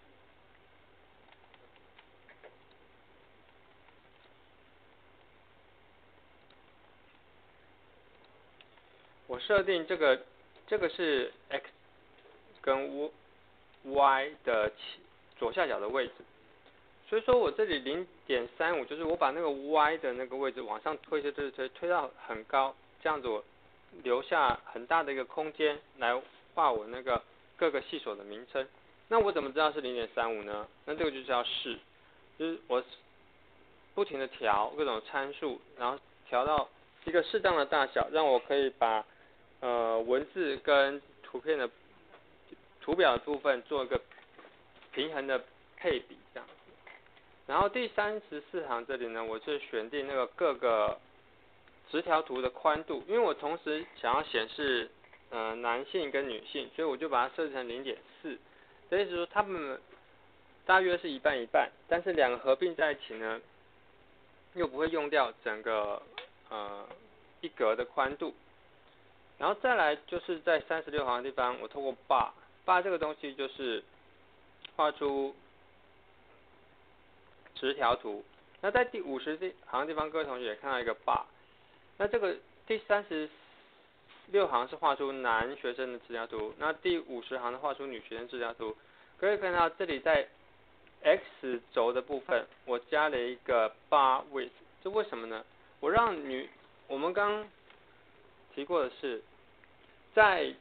Speaker 1: 我设定这个是 x 跟 y 的左下角的位置，所以说我这里0.35就是我把那个 y 的那个位置往上推到很高，这样子我留下很大的一个空间来画我那个各个系所的名称。那我怎么知道是0.35呢？那这个就是要试，就是我不停的调各种参数，然后调到一个适当的大小，让我可以把文字跟图片的图表的部分做一个平衡的配比，这样。然后第34行这里呢，我是选定那个各个直条图的宽度，因为我同时想要显示男性跟女性，所以我就把它设置成0.4，这意思说它们大约是一半一半，但是两个合并在一起呢，又不会用掉整个一格的宽度。然后再来就是在36行的地方，我透过 bar 这个东西就是画出直条图。那在第50行的地方，各位同学也看到一个 bar， 那这个第36行是画出男学生的直条图，那第50行的画出女学生直条图。各位看到这里在 x 轴的部分，我加了一个 bar width， 这为什么呢？我们刚提过的是，在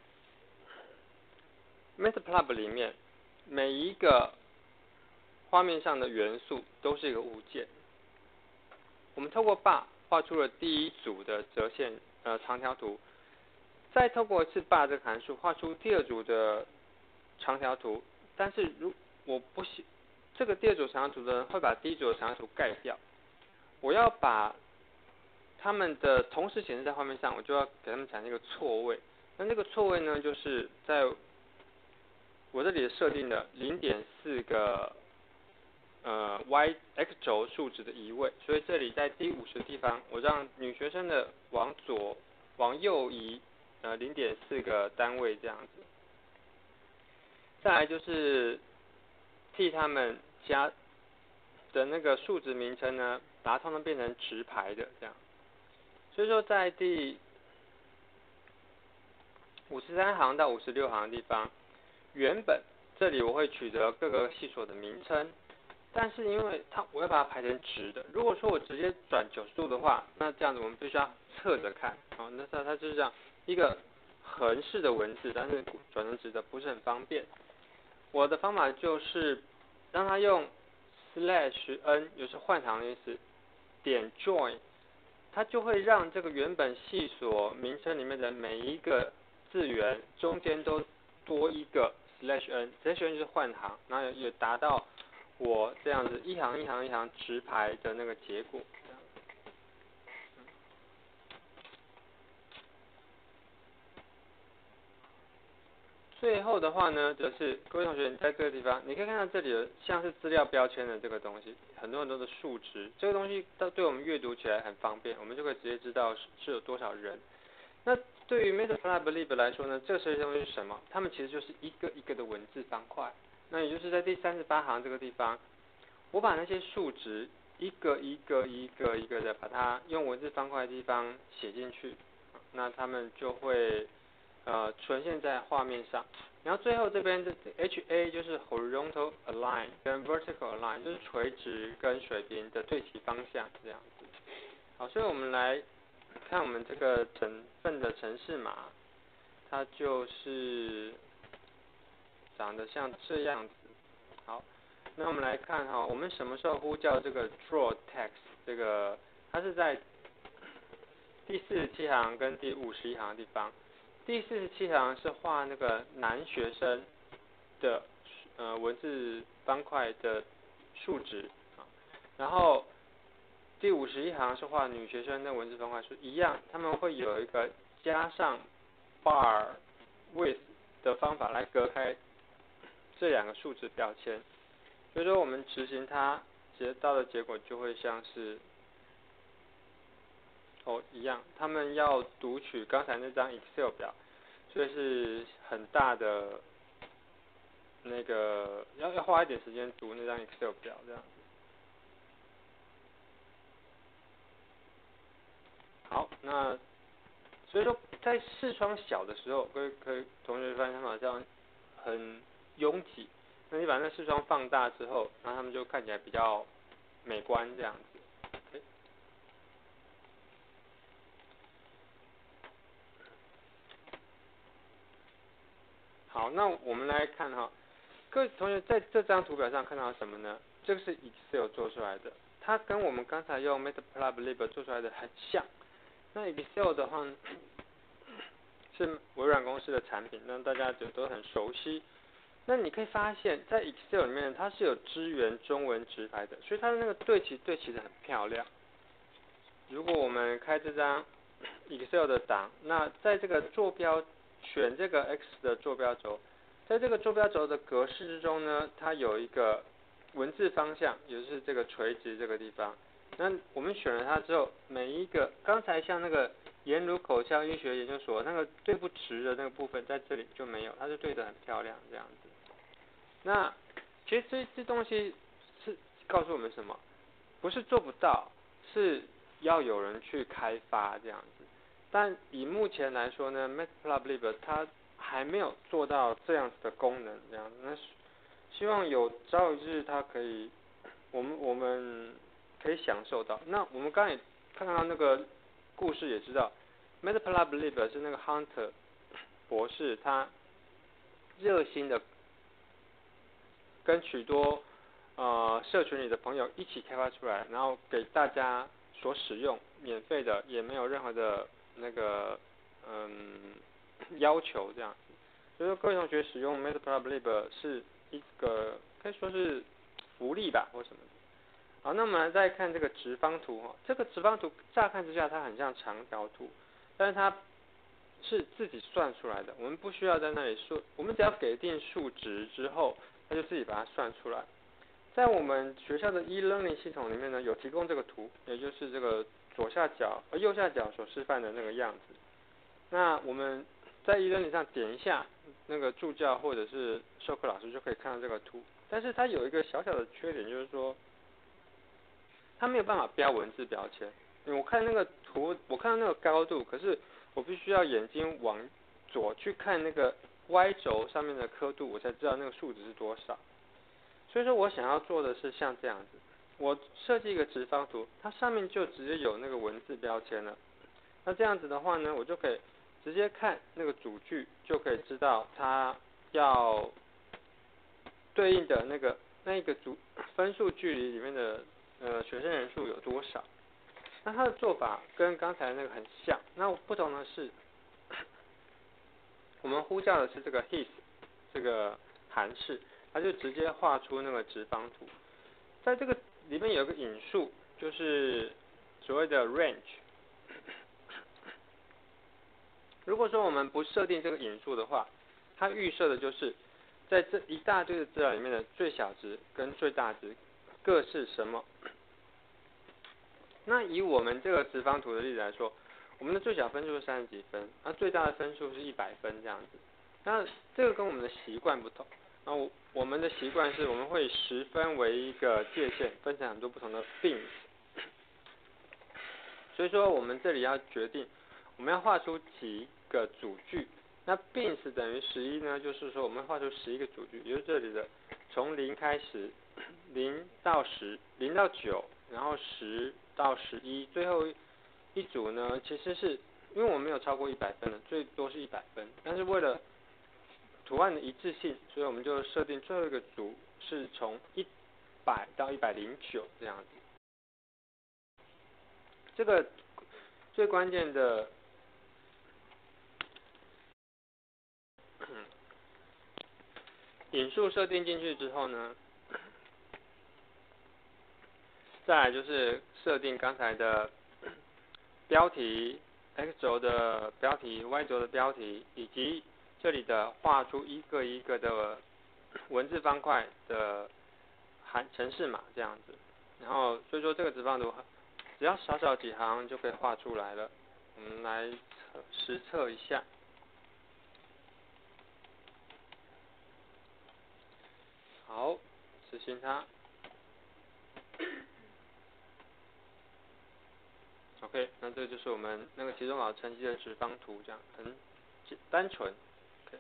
Speaker 1: Matplotlib 里面，每一个画面上的元素都是一个物件。我们透过 bar 画出了第一组的折线长条图，再透过一次 bar 这个函数画出第二组的长条图。但是我不喜这个第二组长条图呢，会把第一组的长条图盖掉。我要把它们的同时显示在画面上，我就要给它们产生一个错位。那这个错位呢，就是在我这里设定的0.4个x 轴数值的移位，所以这里在第50地方，我让女学生的往右移0.4个单位这样子。再来就是替他们加的那个数值名称呢，把它通通变成直排的这样。所以说在第53行到56行的地方，原本这里我会取得各个系所的名称，但是因为我要把它排成直的，如果说我直接转90度的话，那这样子我们必须要侧着看，那它就是这样一个横式的文字，但是转成直的不是很方便。我的方法就是让它用/n， 也就是换行的意思，点 join， 它就会让这个原本系所名称里面的每一个字元中间都多一个/n，/n 就是换行，然后也达到我这样子一行一行一行直排的那个结果。最后的话呢，则是各位同学，你在这个地方，你可以看到这里有像是资料标签的这个东西，很多的数值，这个东西对我们阅读起来很方便，我们就可以直接知道是有多少人。那对于 Matplotlib 来说呢，这些东西是什么？它们其实就是一个一个的文字方块。那也就是在第38行这个地方，我把那些数值一个一个的把它用文字方块的地方写进去，那它们就会呈现在画面上。然后最后这边的 HA 就是 horizontal align 跟 vertical align， 就是垂直跟水平的对齐方向这样子。好，所以我们来看我们这个整份的程式码，它就是长得像这样子。好， 那我们来看哈，我们什么时候呼叫这个 draw text 这个，它是在第47行跟第51行的地方。第47行是画那个男学生的文字方块的数值，然后第51行是画女学生的文字方块数一样，他们会有一个加上 bar width 的方法来隔开这两个数字标签，所以说我们执行它，得到的结果就会像是一样，他们要读取刚才那张 Excel 表，所以是很大的那个要花一点时间读那张 Excel 表这样。好，那所以说在视窗小的时候，各位同学发现他们好像很拥挤，那你把那视窗放大之后，然后他们就看起来比较美观这样子。好，那我们来看哈，各位同学在这张图表上看到什么呢？这个是 Excel 做出来的，它跟我们刚才用 Matplotlib 做出来的很像。那 Excel 的话是微软公司的产品，那大家都很熟悉。那你可以发现，在 Excel 里面它是有支援中文直排的，所以它的那个对齐的很漂亮。如果我们开这张 Excel 的档，那在这个坐标选这个 X 的坐标轴，在这个坐标轴的格式之中呢，它有一个文字方向，也就是这个垂直这个地方。那我们选了它之后，每一个刚才像那个颜如口腔医学研究所那个对不直的那个部分，在这里就没有，它是对得很漂亮这样子。那其实这东西是告诉我们什么？不是做不到，是要有人去开发这样子。但以目前来说呢 ，Matplotlib 它还没有做到这样子的功能这样子。那希望有朝一日它可以，我们可以享受到。那我们刚才也看到那个故事也知道 ，Matplotlib 是那个 Hunter 博士他热心的跟许多社群里的朋友一起开发出来，然后给大家所使用，免费的，也没有任何的那个要求这样子。所以说各位同学使用 Matplotlib 是一个可以说是福利吧，或什么的。好，那我们来再看这个直方图哈，这个直方图乍看之下它很像长条图，但是它是自己算出来的，我们不需要在那里说，我们只要给定数值之后，它就自己把它算出来。在我们学校的 e-learning 系统里面呢，有提供这个图，也就是这个左下角和右下角所示范的那个样子。那我们在 e-learning 上点一下那个助教或者是授课老师就可以看到这个图，但是它有一个小小的缺点，就是说它没有办法标文字标签。因为我看那个图，我看到那个高度，可是我必须要眼睛往左去看那个 Y 轴上面的刻度，我才知道那个数值是多少。所以说我想要做的是像这样子，我设计一个直方图，它上面就直接有那个文字标签了。那这样子的话呢，我就可以直接看那个主句，就可以知道它要对应的那个分数距离里面的学生人数有多少。那它的做法跟刚才那个很像，那不同的是，我们呼叫的是这个 his 这个函式，它就直接画出那个直方图。在这个里面有个引数，就是所谓的 range。如果说我们不设定这个引数的话，它预设的就是在这一大堆的资料里面的最小值跟最大值各是什么。那以我们这个直方图的例子来说，我们的最小分数是30几分，那最大的分数是100分这样子。那这个跟我们的习惯不同，那我们的习惯是我们会以10分为一个界限，分成很多不同的 bins。所以说我们这里要决定，我们要画出几个主句。那 bins 等于11呢，就是说我们画出11个主句，也就是这里的从0开始，0到10，0到9，然后10到11，最后一组呢，其实是因为我们没有超过100分的，最多是100分，但是为了图案的一致性，所以我们就设定最后一个组是从1 到109这样子。这个最关键的引数设定进去之后呢，再来就是设定刚才的标题 x 轴的标题 y 轴的标题，以及这里的画出一个一个的文字方块的程式码这样子。然后所以说这个直棒图只要少少几行就可以画出来了。我们来实测一下。好，执行它。OK， 那这就是我们那个期中考成绩的直方图，这样很单纯。OK。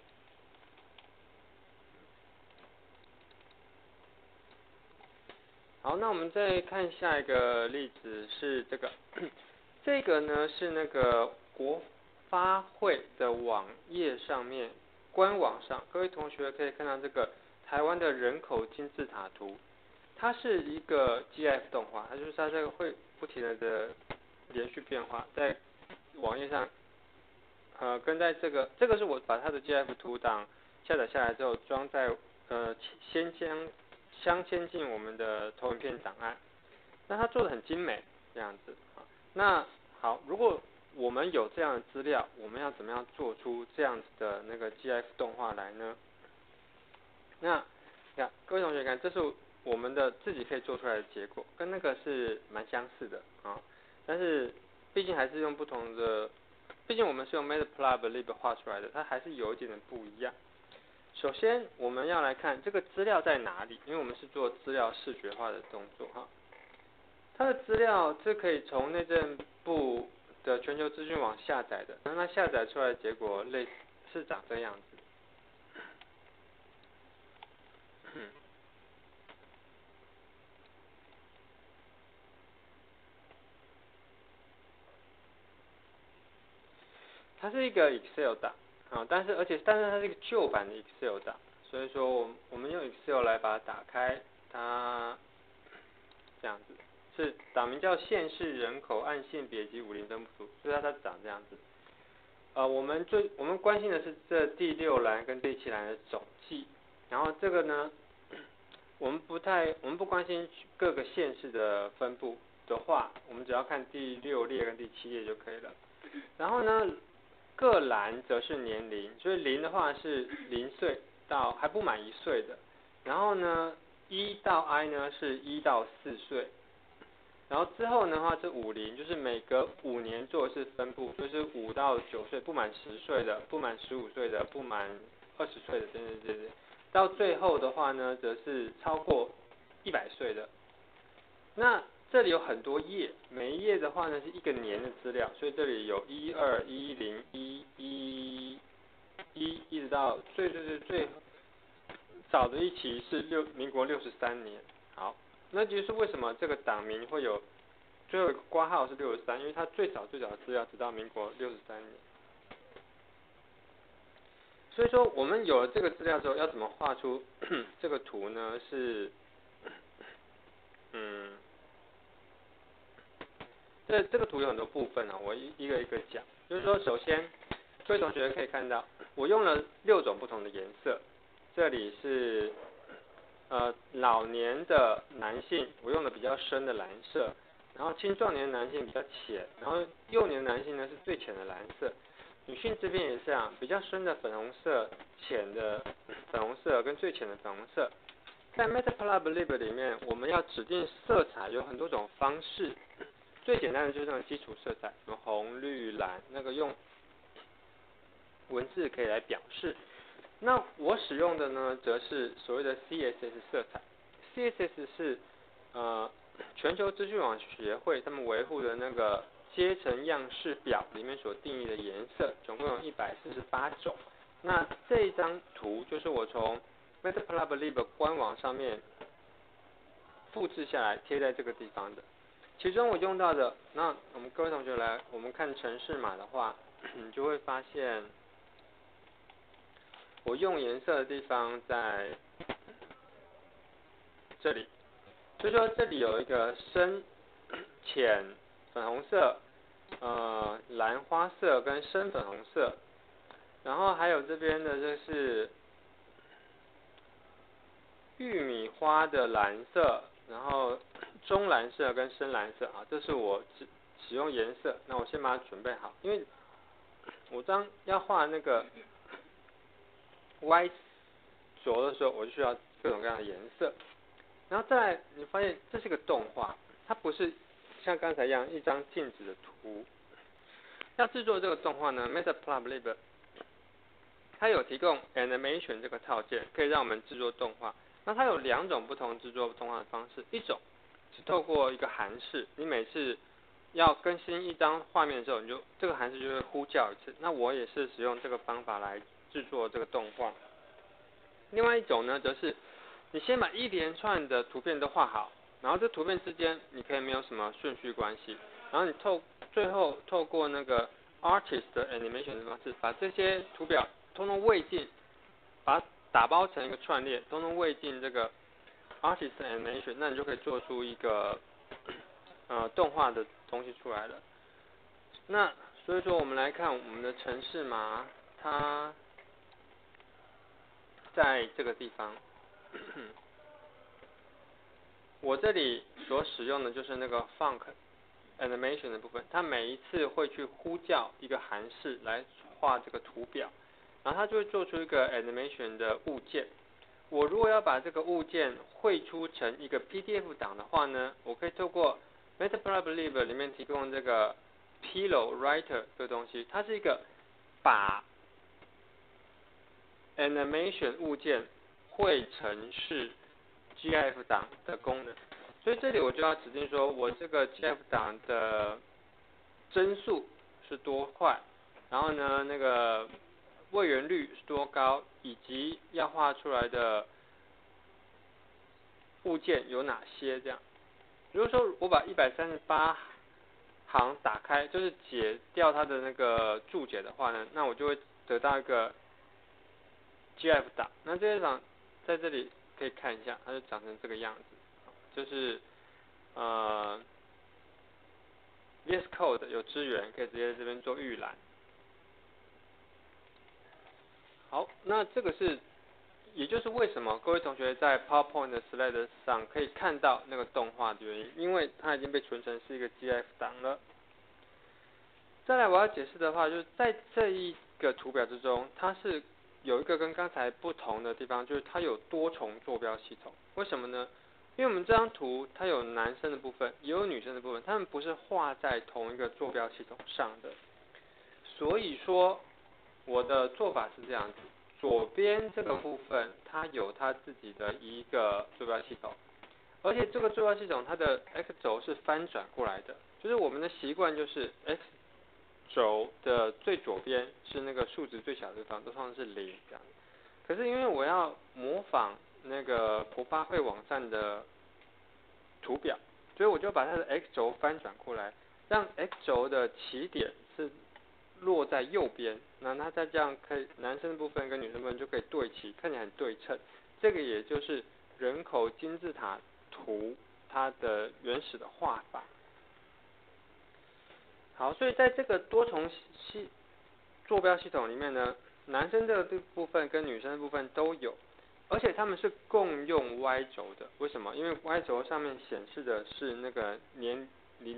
Speaker 1: 好，那我们再看下一个例子是这个，这个呢是那个国发会的网页上面官网上，各位同学可以看到这个台湾的人口金字塔图，它是一个 GIF 动画，它就是它这个会不停的连续变化，在网页上，跟在这个是我把它的 GIF 图档下载下来之后装在镶嵌进我们的投影片档案，那它做的很精美这样子。那好，如果我们有这样的资料，我们要怎么样做出这样子的那个 GIF 动画来呢？那看各位同学看，这是我们的自己可以做出来的结果，跟那个是蛮相似的啊。但是毕竟还是用不同的，毕竟我们是用 Matplotlib 画出来的，它还是有一点点不一样。首先我们要来看这个资料在哪里，因为我们是做资料视觉化的动作哈。它的资料是可以从内政部的全球资讯网下载的，那它下载出来的结果类似是长这样子。它是一个 Excel 档啊，但是它是一个旧版的 Excel 档，所以说我们用 Excel 来把它打开，它这样子是档名叫县市人口按性别及50分布图，所以它长这样子。我们关心的是这第6栏跟第7栏的总计，然后这个呢，我们不关心各个县市的分布的话，我们只要看第6列跟第7列就可以了。然后呢，各栏则是年龄，所以0的话是0岁到还不满1岁的，然后呢1到 I 呢是1到4岁，然后之后的话是50，就是每隔5年做的是分布，就是5到9岁，不满10岁的，不满15岁的，不满20岁的，等，到最后的话呢，则是超过100岁的。那这里有很多页，每一页的话呢是一个年的资料，所以这里有12、10、11、一直到最早的一期是民国63年。好，那就是为什么这个档名会有最后一个括号是63，因为它最早的资料直到民国63年。所以说我们有了这个资料之后，要怎么画出这个图呢？是这个图有很多部分啊，我一个一个讲。就是说，首先各位同学可以看到，我用了6种不同的颜色。这里是老年的男性，我用的比较深的蓝色，然后青壮年的男性比较浅，然后幼年的男性呢是最浅的蓝色。女性这边也是这样，比较深的粉红色、浅的粉红色跟最浅的粉红色。在 Matplotlib 里面，我们要指定色彩有很多种方式。最简单的就是那个基础色彩，什么红、绿、蓝，那个用文字可以来表示。那我使用的呢，则是所谓的 CSS 色彩。CSS 是全球资讯网协会他们维护的那个阶层样式表里面所定义的颜色，总共有148种。那这一张图就是我从 Matplotlib 官网上面复制下来贴在这个地方的。其中我用到的，那我们各位同学来，我们看程式码的话，你就会发现，我用颜色的地方在这里， 所以说这里有一个深、浅粉红色、蓝花色跟深粉红色，然后还有这边的就是玉米花的蓝色，然后中蓝色跟深蓝色啊，这是我使用颜色。那我先把它准备好，因为我当要画那个 Y 轴的时候，我就需要各种各样的颜色。然后再来，你发现这是个动画，它不是像刚才一样一张静止的图。要制作这个动画呢 ，Matplotlib 它有提供 Animation 这个套件，可以让我们制作动画。那它有2种不同制作动画的方式，一种是透过一个函式，你每次要更新一张画面的时候，你就这个函式就会呼叫一次。那我也是使用这个方法来制作这个动画。另外一种呢，则是你先把一连串的图片都画好，然后这图片之间你可以没有什么顺序关系，然后你最后透过那个 Artist 的 Animation 的方式，把这些图表通通喂进，把它打包成一个串列，通通喂进这个 Artist Animation， 那你就可以做出一个动画的东西出来了。那所以说我们来看我们的程式码，它在这个地方。我这里所使用的就是那个 Func Animation 的部分，它每一次会去呼叫一个函式来画这个图表，然后它就会做出一个 Animation 的物件。我如果要把这个物件绘出成一个 PDF 档的话呢，我可以透过 Matplotlib 里面提供这个 Pillow Writer 这个东西，它是一个把 Animation 物件绘成是 GIF 档的功能。所以这里我就要指定说我这个 GIF 档的帧数是多快，然后呢那个位元率是多高，以及要画出来的物件有哪些这样。比如说我把138行打开，就是解掉它的那个注解的话呢，那我就会得到一个 GIF 档。那这一档在这里可以看一下，它就长成这个样子，就是VS Code 有支援，可以直接在这边做预览。好，那这个是，也就是为什么各位同学在 PowerPoint 的 slide 上可以看到那个动画的原因，因为它已经被存成是一个 GIF 档了。再来我要解释的话，就是在这一个图表之中，它是有一个跟刚才不同的地方，就是它有多重坐标系统。为什么呢？因为我们这张图它有男生的部分，也有女生的部分，它们不是画在同一个坐标系统上的。所以说，我的做法是这样子：左边这个部分它有它自己的一个坐标系统，而且这个坐标系统它的 x 轴是翻转过来的，就是我们的习惯就是 x 轴的最左边是那个数值最小的地方，都通常是0这样。可是因为我要模仿那个博巴会网站的图表，所以我就把它的 x 轴翻转过来，让 x 轴的起点是落在右边，那它再这样可以，男生部分跟女生部分就可以对齐，看起来很对称。这个也就是人口金字塔图它的原始的画法。好，所以在这个多重坐标系统里面呢，男生这个部分跟女生的部分都有，而且他们是共用 Y 轴的。为什么？因为 Y 轴上面显示的是那个年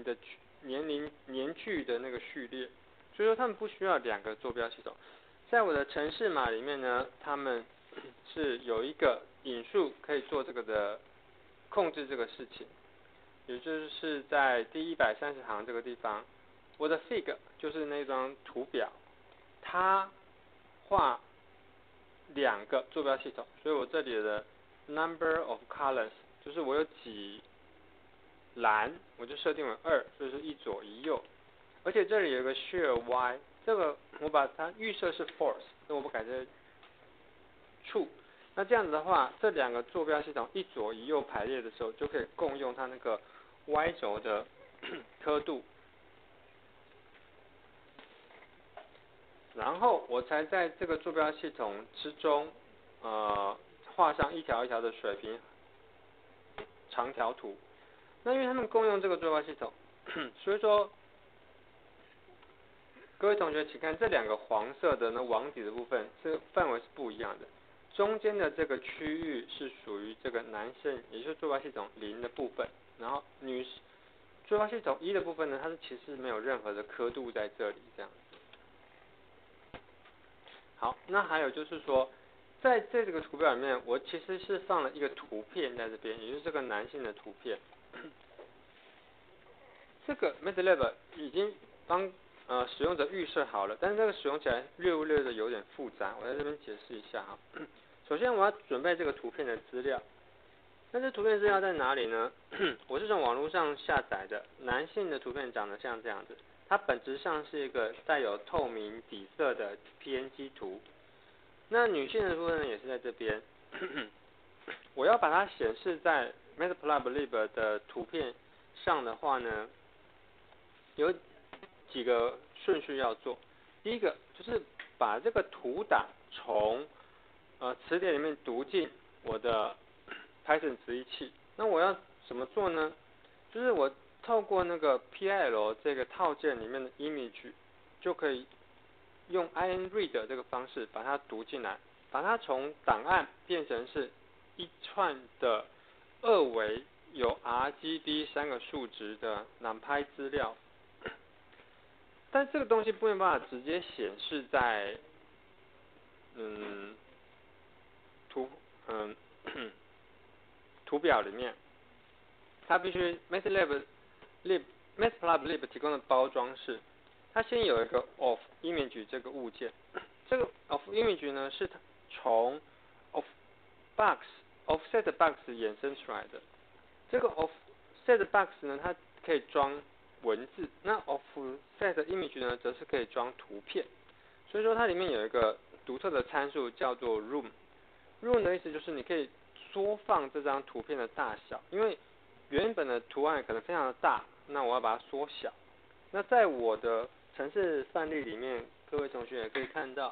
Speaker 1: 距的那个序列，所以说他们不需要2个坐标系统。在我的程式码里面呢，他们是有一个引数可以做这个的控制这个事情，也就是在第130行这个地方，我的 fig 就是那张图表，它画2个坐标系统，所以我这里的 number of columns 就是我有几栏，我就设定为2，所以是一左一右。而且这里有个 share y， 这个我把它预设是 false， 那我不改成 true。那这样子的话，这2个坐标系统一左一右排列的时候，就可以共用它那个 y 轴的刻度。然后我才在这个坐标系统之中，画上一条一条的水平长条图。那因为他们共用这个坐标系统，所以说各位同学请看这两个黄色的那网底的部分，这个范围是不一样的。中间的这个区域是属于这个男生，也就是坐标系统0的部分，然后坐标系统1的部分呢，它是其实没有任何的刻度在这里这样。好，那还有就是说，在这个图表里面，我其实是放了一个图片在这边，也就是这个男性的图片。这个 MATLAB 已经帮使用者预设好了，但是这个使用起来略的有点复杂，我在这边解释一下哈。首先我要准备这个图片的资料，那这图片资料在哪里呢？我是从网络上下载的，男性的图片长得像这样子，它本质上是一个带有透明底色的 PNG 图。那女性的部分也是在这边，我要把它显示在 Matplotlib 的图片上的话呢，有几个顺序要做。第一个就是把这个图档从词典里面读进我的 Python 直译器。那我要怎么做呢？就是我透过那个 PIL 这个套件里面的 image， 就可以用 inRead 这个方式把它读进来，把它从档案变成是一串的2维有 RGB 3个数值的 NumPy 资料。但这个东西没有办法直接显示在图表里面，它必须 Matplotlib 提供的包装是，它先有一个 of image 这个物件，这个 of image 呢是它从 of offset box 衍生出来的。这个 offset box 呢，它可以装文字，那 offset image 呢，则是可以装图片。所以说它里面有一个独特的参数叫做 room。room 的意思就是你可以缩放这张图片的大小，因为原本的图案可能非常的大，那我要把它缩小。那在我的程式范例里面，各位同学也可以看到，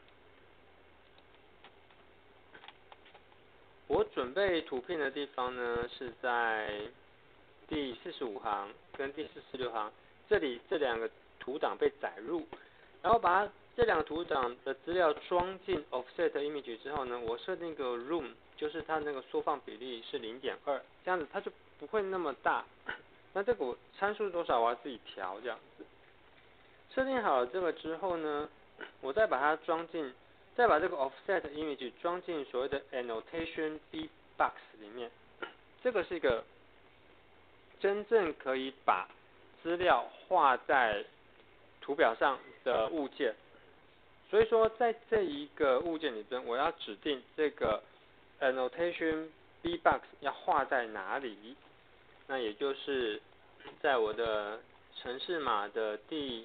Speaker 1: 我准备图片的地方呢是在第45行跟第46行，这里这两个图档被载入，然后把这两个图档的资料装进 offset image 之后呢，我设定一个 room， 就是它那个缩放比例是 0.2， 这样子它就不会那么大。那这个参数多少我要自己调这样子。设定好了这个之后呢，我再把它装进，再把这个 offset image 装进所谓的 annotation b box 里面。这个是一个真正可以把资料画在图表上的物件。所以说在这一个物件里边，我要指定这个 annotation b box 要画在哪里。那也就是在我的程式码的第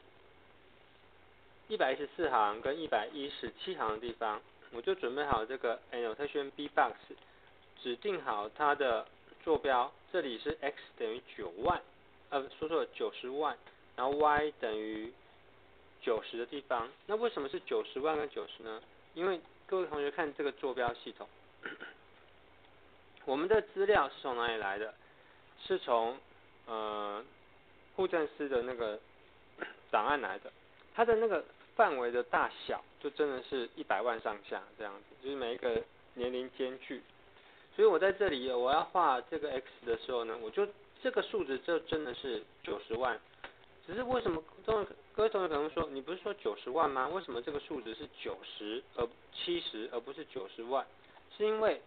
Speaker 1: 114行跟117行的地方，我就准备好这个 annotation b box， 指定好它的坐标，这里是 x 等于9万，说错了90万，然后 y 等于90的地方。那为什么是90万跟90呢？因为各位同学看这个坐标系统，我们的资料是从哪里来的？是从户政司的那个档案来的，它的那个范围的大小就真的是100万上下这样子，就是每一个年龄间距。所以我在这里我要画这个 x 的时候呢，我就这个数值就真的是90万。只是为什么各位同学可能说，你不是说90万吗？为什么这个数值是70而不是90万？是因为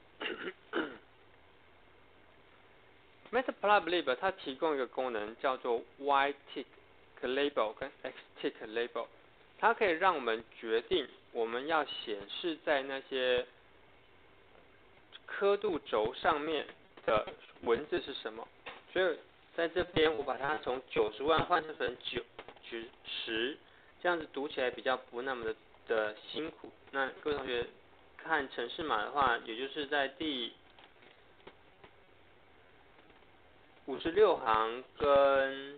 Speaker 1: Matplotlib 它提供一个功能叫做 yTick label 跟 xTick label， 它可以让我们决定我们要显示在那些刻度轴上面的文字是什么。所以在这边我把它从90万换成10，这样子读起来比较不那么的辛苦。那各位同学看程式码的话，也就是在第56行跟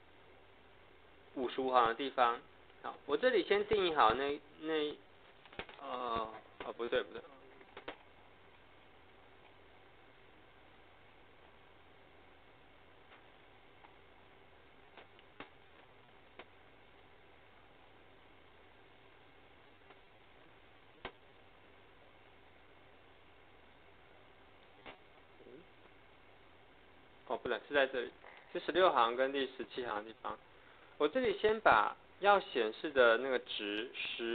Speaker 1: 55行的地方。好，我这里先定义好不对， 不对，是在这里，是16行跟第17行的地方。我这里先把要显示的那个值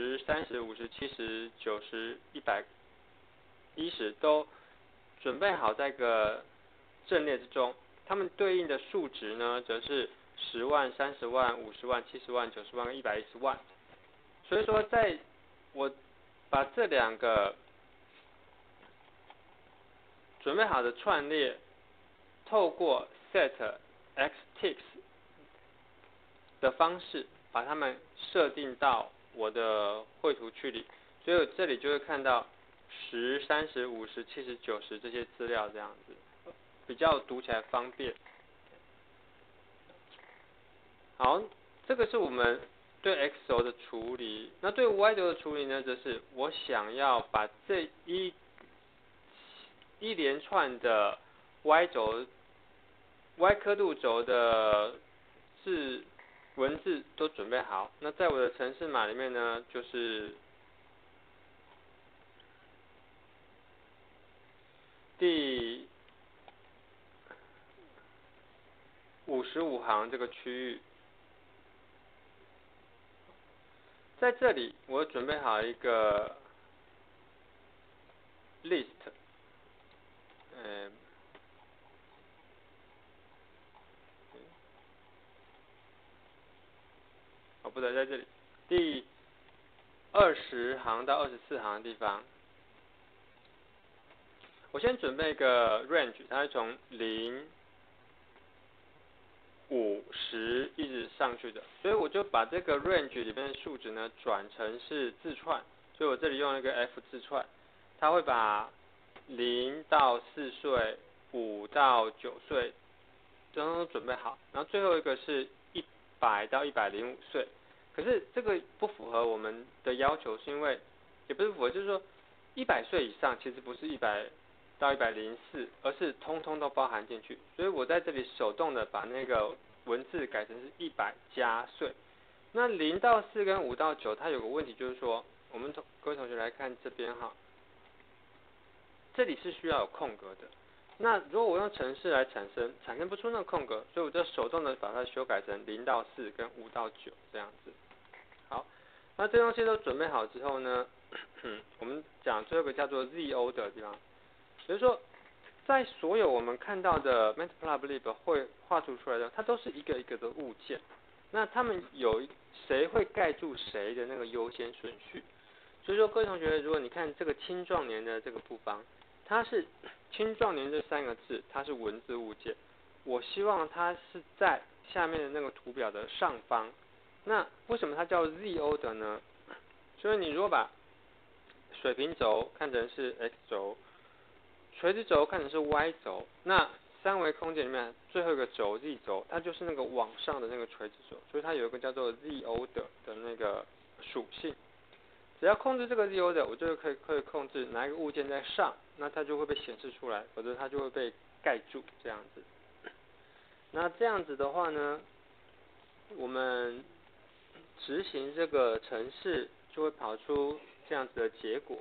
Speaker 1: 10、30、50、70、90、100、10都准备好在一个阵列之中，它们对应的数值呢，则是10万、30万、50万、70万、90万跟110万。所以说，在我把这两个准备好的串列，透过 set xticks 的方式，把它们设定到我的绘图区里，所以我这里就会看到10、30、50、70、90这些资料这样子，比较读起来方便。好，这个是我们对 x 轴的处理。那对 y 轴的处理呢，则是我想要把这一连串的 y 轴、y 刻度轴的文字都准备好。那在我的程式码里面呢，就是第55行这个区域，在这里我准备好一个 list，不对，在这里第20行到24行的地方，我先准备一个 range， 它是从0、5、10一直上去的，所以我就把这个 range 里面的数值呢转成是字串，所以我这里用了一个 F 字串，它会把0到4岁、5到9岁都准备好，然后最后一个是100到105岁。可是这个不符合我们的要求，是因为也不是符合，就是说100岁以上其实不是100到104，而是通通都包含进去。所以我在这里手动的把那个文字改成是100加岁。那0到4跟5到9，它有个问题就是说，我们各位同学来看这边哈，这里是需要有空格的。那如果我用程式来产生不出那个空格，所以我就手动的把它修改成0到4跟5到9这样子。好，那这东西都准备好之后呢，我们讲最后一个叫做 ZO 的地方，也就是说，在所有我们看到的 Matplotlib 会画出来的，它都是一个一个的物件。那它们有谁会盖住谁的那个优先顺序？所以说，各位同学，如果你看这个青壮年的这个部分，它是青壮年这3个字，它是文字物件。我希望它是在下面的那个图表的上方。那为什么它叫 ZO 的呢？所以你如果把水平轴看成是 x 轴，垂直轴看成是 y 轴，那三维空间里面最后一个轴 z 轴，它就是那个往上的那个垂直轴，所以它有一个叫做 ZO 的那个属性。只要控制这个 ZO 的，我就可以控制哪一个物件在上，那它就会被显示出来，否则它就会被盖住这样子。那这样子的话呢，我们执行这个程式就会跑出这样子的结果。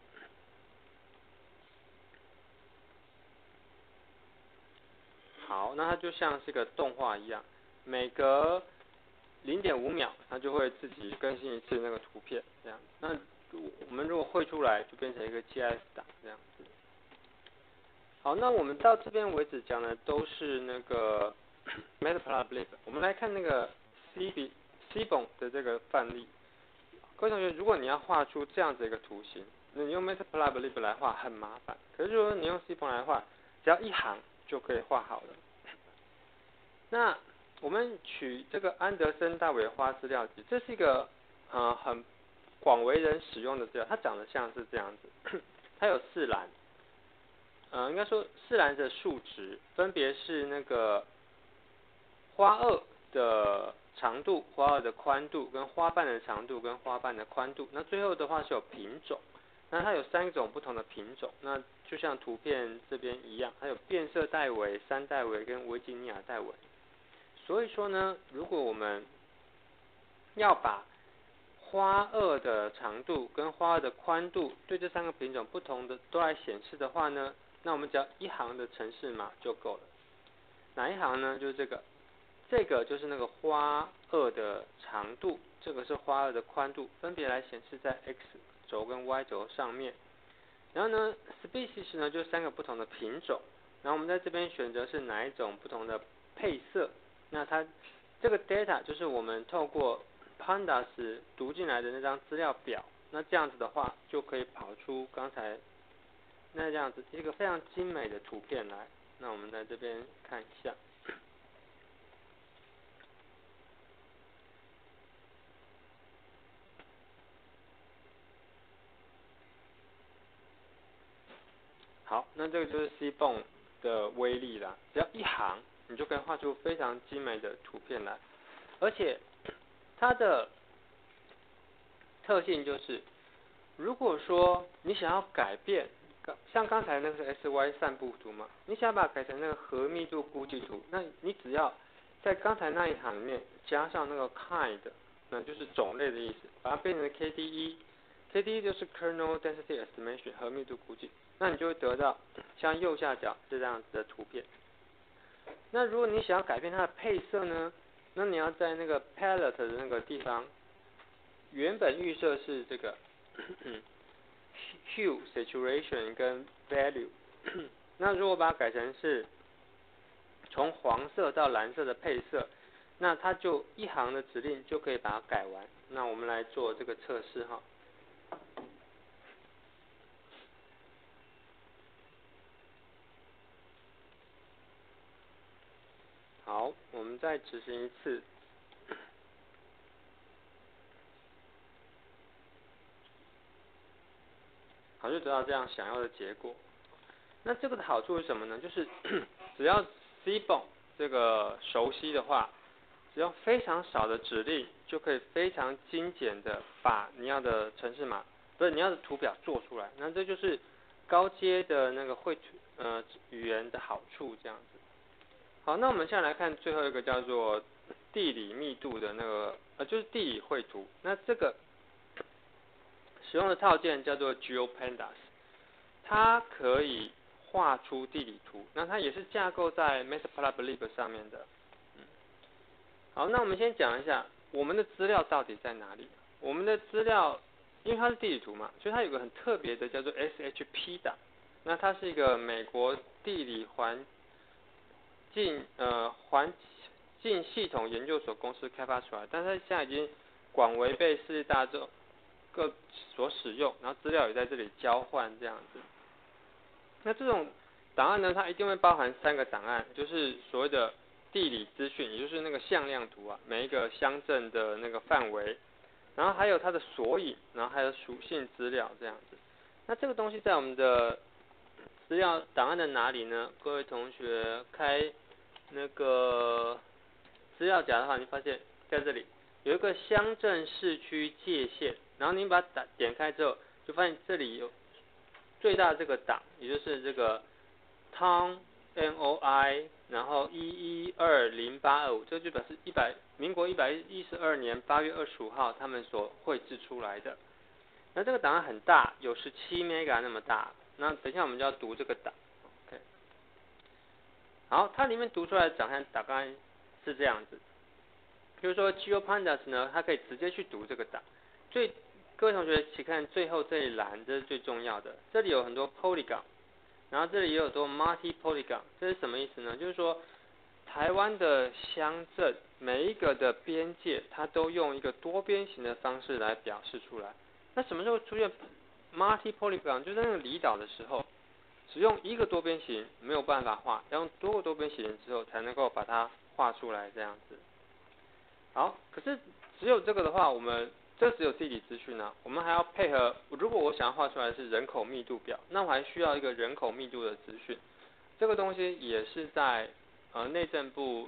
Speaker 1: 好，那它就像是个动画一样，每隔0.5秒，它就会自己更新一次那个图片，这样。那我们如果绘出来，就变成一个 GIF 档这样子。好，那我们到这边为止讲的都是那个Matplotlib。我们来看那个 Seaborn 的这个范例。各位同学，如果你要画出这样子一个图形，那你用 Matplotlib 来画很麻烦。可是如果你用 Seaborn 来画，只要一行就可以画好了。那我们取这个安德森大尾花资料集，这是一个很广为人使用的资料，它长得像是这样子，它有4栏，应该说4栏的数值分别是那个花萼的长度、花萼的宽度、跟花瓣的长度跟花瓣的宽度。那最后的话是有品种，那它有3种不同的品种，那就像图片这边一样，它有变色带尾、山带尾跟维吉尼亚带尾。所以说呢，如果我们要把花萼的长度跟花萼的宽度对这3个品种不同的都来显示的话呢，那我们只要一行的程式码就够了。 哪一行呢？就是这个就是那个花萼的长度，这个是花萼的宽度，分别来显示在 x 轴跟 y 轴上面。然后呢 ，species 呢就3个不同的品种，然后我们在这边选择是哪一种不同的配色。那它这个 data 就是我们透过 pandas 读进来的那张资料表，那这样子的话就可以跑出刚才那样子一个非常精美的图片来。那我们在这边看一下。好，那这个就是 Seaborn 的威力啦，只要一行，你就可以画出非常精美的图片来，而且它的特性就是，如果说你想要改变，像刚才那个是 SY 散布图嘛，你想要把它改成那个核密度估计图，那你只要在刚才那一行里面加上那个 kind， 那就是种类的意思，把它变成 KDE 就是 kernel density estimation 核密度估计，那你就会得到像右下角这样子的图片。那如果你想要改变它的配色呢，那你要在那个 palette 的那个地方，原本预设是这个hue saturation 跟 value， 那如果把它改成是从黄色到蓝色的配色，那它就一行的指令就可以把它改完。那我们来做这个测试哈。好，我们再执行一次。好，就得到这样想要的结果。那这个的好处是什么呢？就是只要 Seaborn 这个熟悉的话，只要非常少的指令，就可以非常精简的把你要的程式码，不是你要的图表做出来。那这就是高阶的那个语言的好处，这样子。好，那我们现在来看最后一个叫做地理密度的那个就是地理绘图。那这个使用的套件叫做 GeoPandas， 它可以画出地理图，那它也是架构在 Matplotlib 上面的。好，那我们先讲一下我们的资料到底在哪里。我们的资料，因为它是地理图嘛，所以它有个很特别的叫做 SHP 档。那它是一个美国地理环境系统研究所公司开发出来，但是它现在已经广为被世界大众各所使用，然后资料也在这里交换这样子。那这种档案呢，它一定会包含3个档案，就是所谓的地理资讯，也就是那个向量图啊，每一个乡镇的那个范围，然后还有它的索引，然后还有属性资料这样子。那这个东西在我们的资料档案的哪里呢？各位同学开那个资料夹的话，你发现在这里有一个乡镇市区界限，然后你把它点开之后，就发现这里有最大这个档，也就是这个 town NOI， 然后1120825，这就表示民国112年8月25号他们所绘制出来的。那这个档案很大，有17 mega 那么大。那等一下我们就要读这个档。OK， 好，它里面读出来的档案大概是这样子。比如说 GeoPandas 呢，它可以直接去读这个档。各位同学请看最后这一栏，这是最重要的。这里有很多 polygon， 然后这里也有很多 multi polygon， 这是什么意思呢？就是说台湾的乡镇每一个的边界，它都用一个多边形的方式来表示出来。那什么时候出现 multi polygon？ 就是在那个离岛的时候，只用一个多边形没有办法画，要用多个多边形之后才能够把它画出来这样子。好，可是只有这个的话，这只有地理资讯啊，我们还要配合，如果我想要画出来的是人口密度表，那我还需要一个人口密度的资讯。这个东西也是在内政部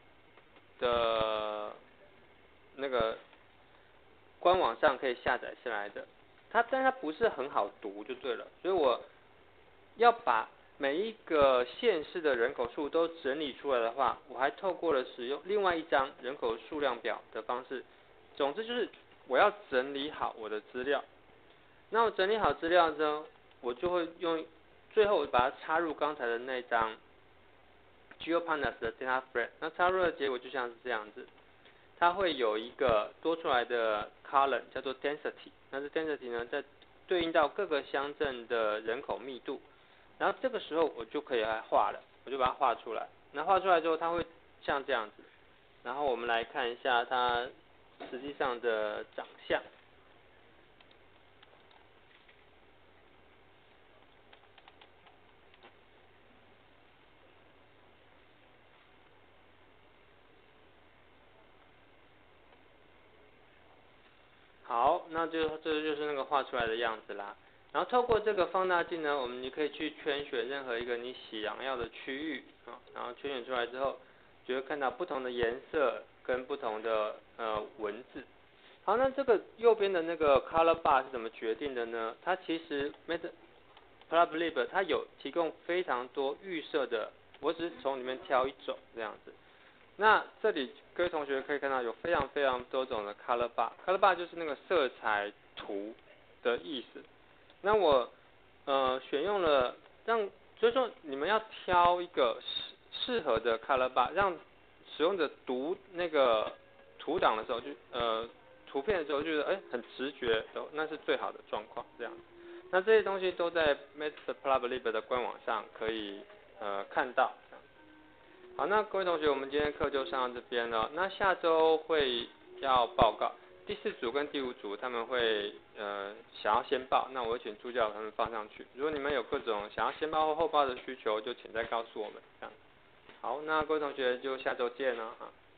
Speaker 1: 的那个官网上可以下载下来的，但它不是很好读就对了，所以我要把每一个县市的人口数都整理出来的话，我还透过了使用另外一张人口数量表的方式。总之就是我要整理好我的资料，那我整理好资料之后，我就会最后我把它插入刚才的那张 GeoPandas 的 data frame。那插入的结果就像是这样子，它会有一个多出来的 column 叫做 density， 那这 density 呢，在对应到各个乡镇的人口密度，然后这个时候我就可以来画了，我就把它画出来。那画出来之后，它会像这样子。然后我们来看一下它实际上的长相。好，那这就是那个画出来的样子啦。然后透过这个放大镜呢，你可以去圈选任何一个你想要的区域啊，然后圈选出来之后，就会看到不同的颜色跟不同的文字。好，那这个右边的那个 color bar 是怎么决定的呢？它其实 Matplotlib 它有提供非常多预设的，我只是从里面挑一种这样子。那这里各位同学可以看到有非常非常多种的 color bar，color bar 就是那个色彩图的意思。那我选用了所以说你们要挑一个适合的 color bar， 让使用者读那个图档的时候图片的时候就是很直觉的，那是最好的状况这样。那这些东西都在 Matplotlib 的官网上可以看到。好，那各位同学，我们今天课就上到这边了。那下周会要报告，第4组跟第5组他们会想要先报，那我会请助教把他们放上去。如果你们有各种想要先报或后报的需求，就请再告诉我们这样。好，那各位同学就下周见了哈。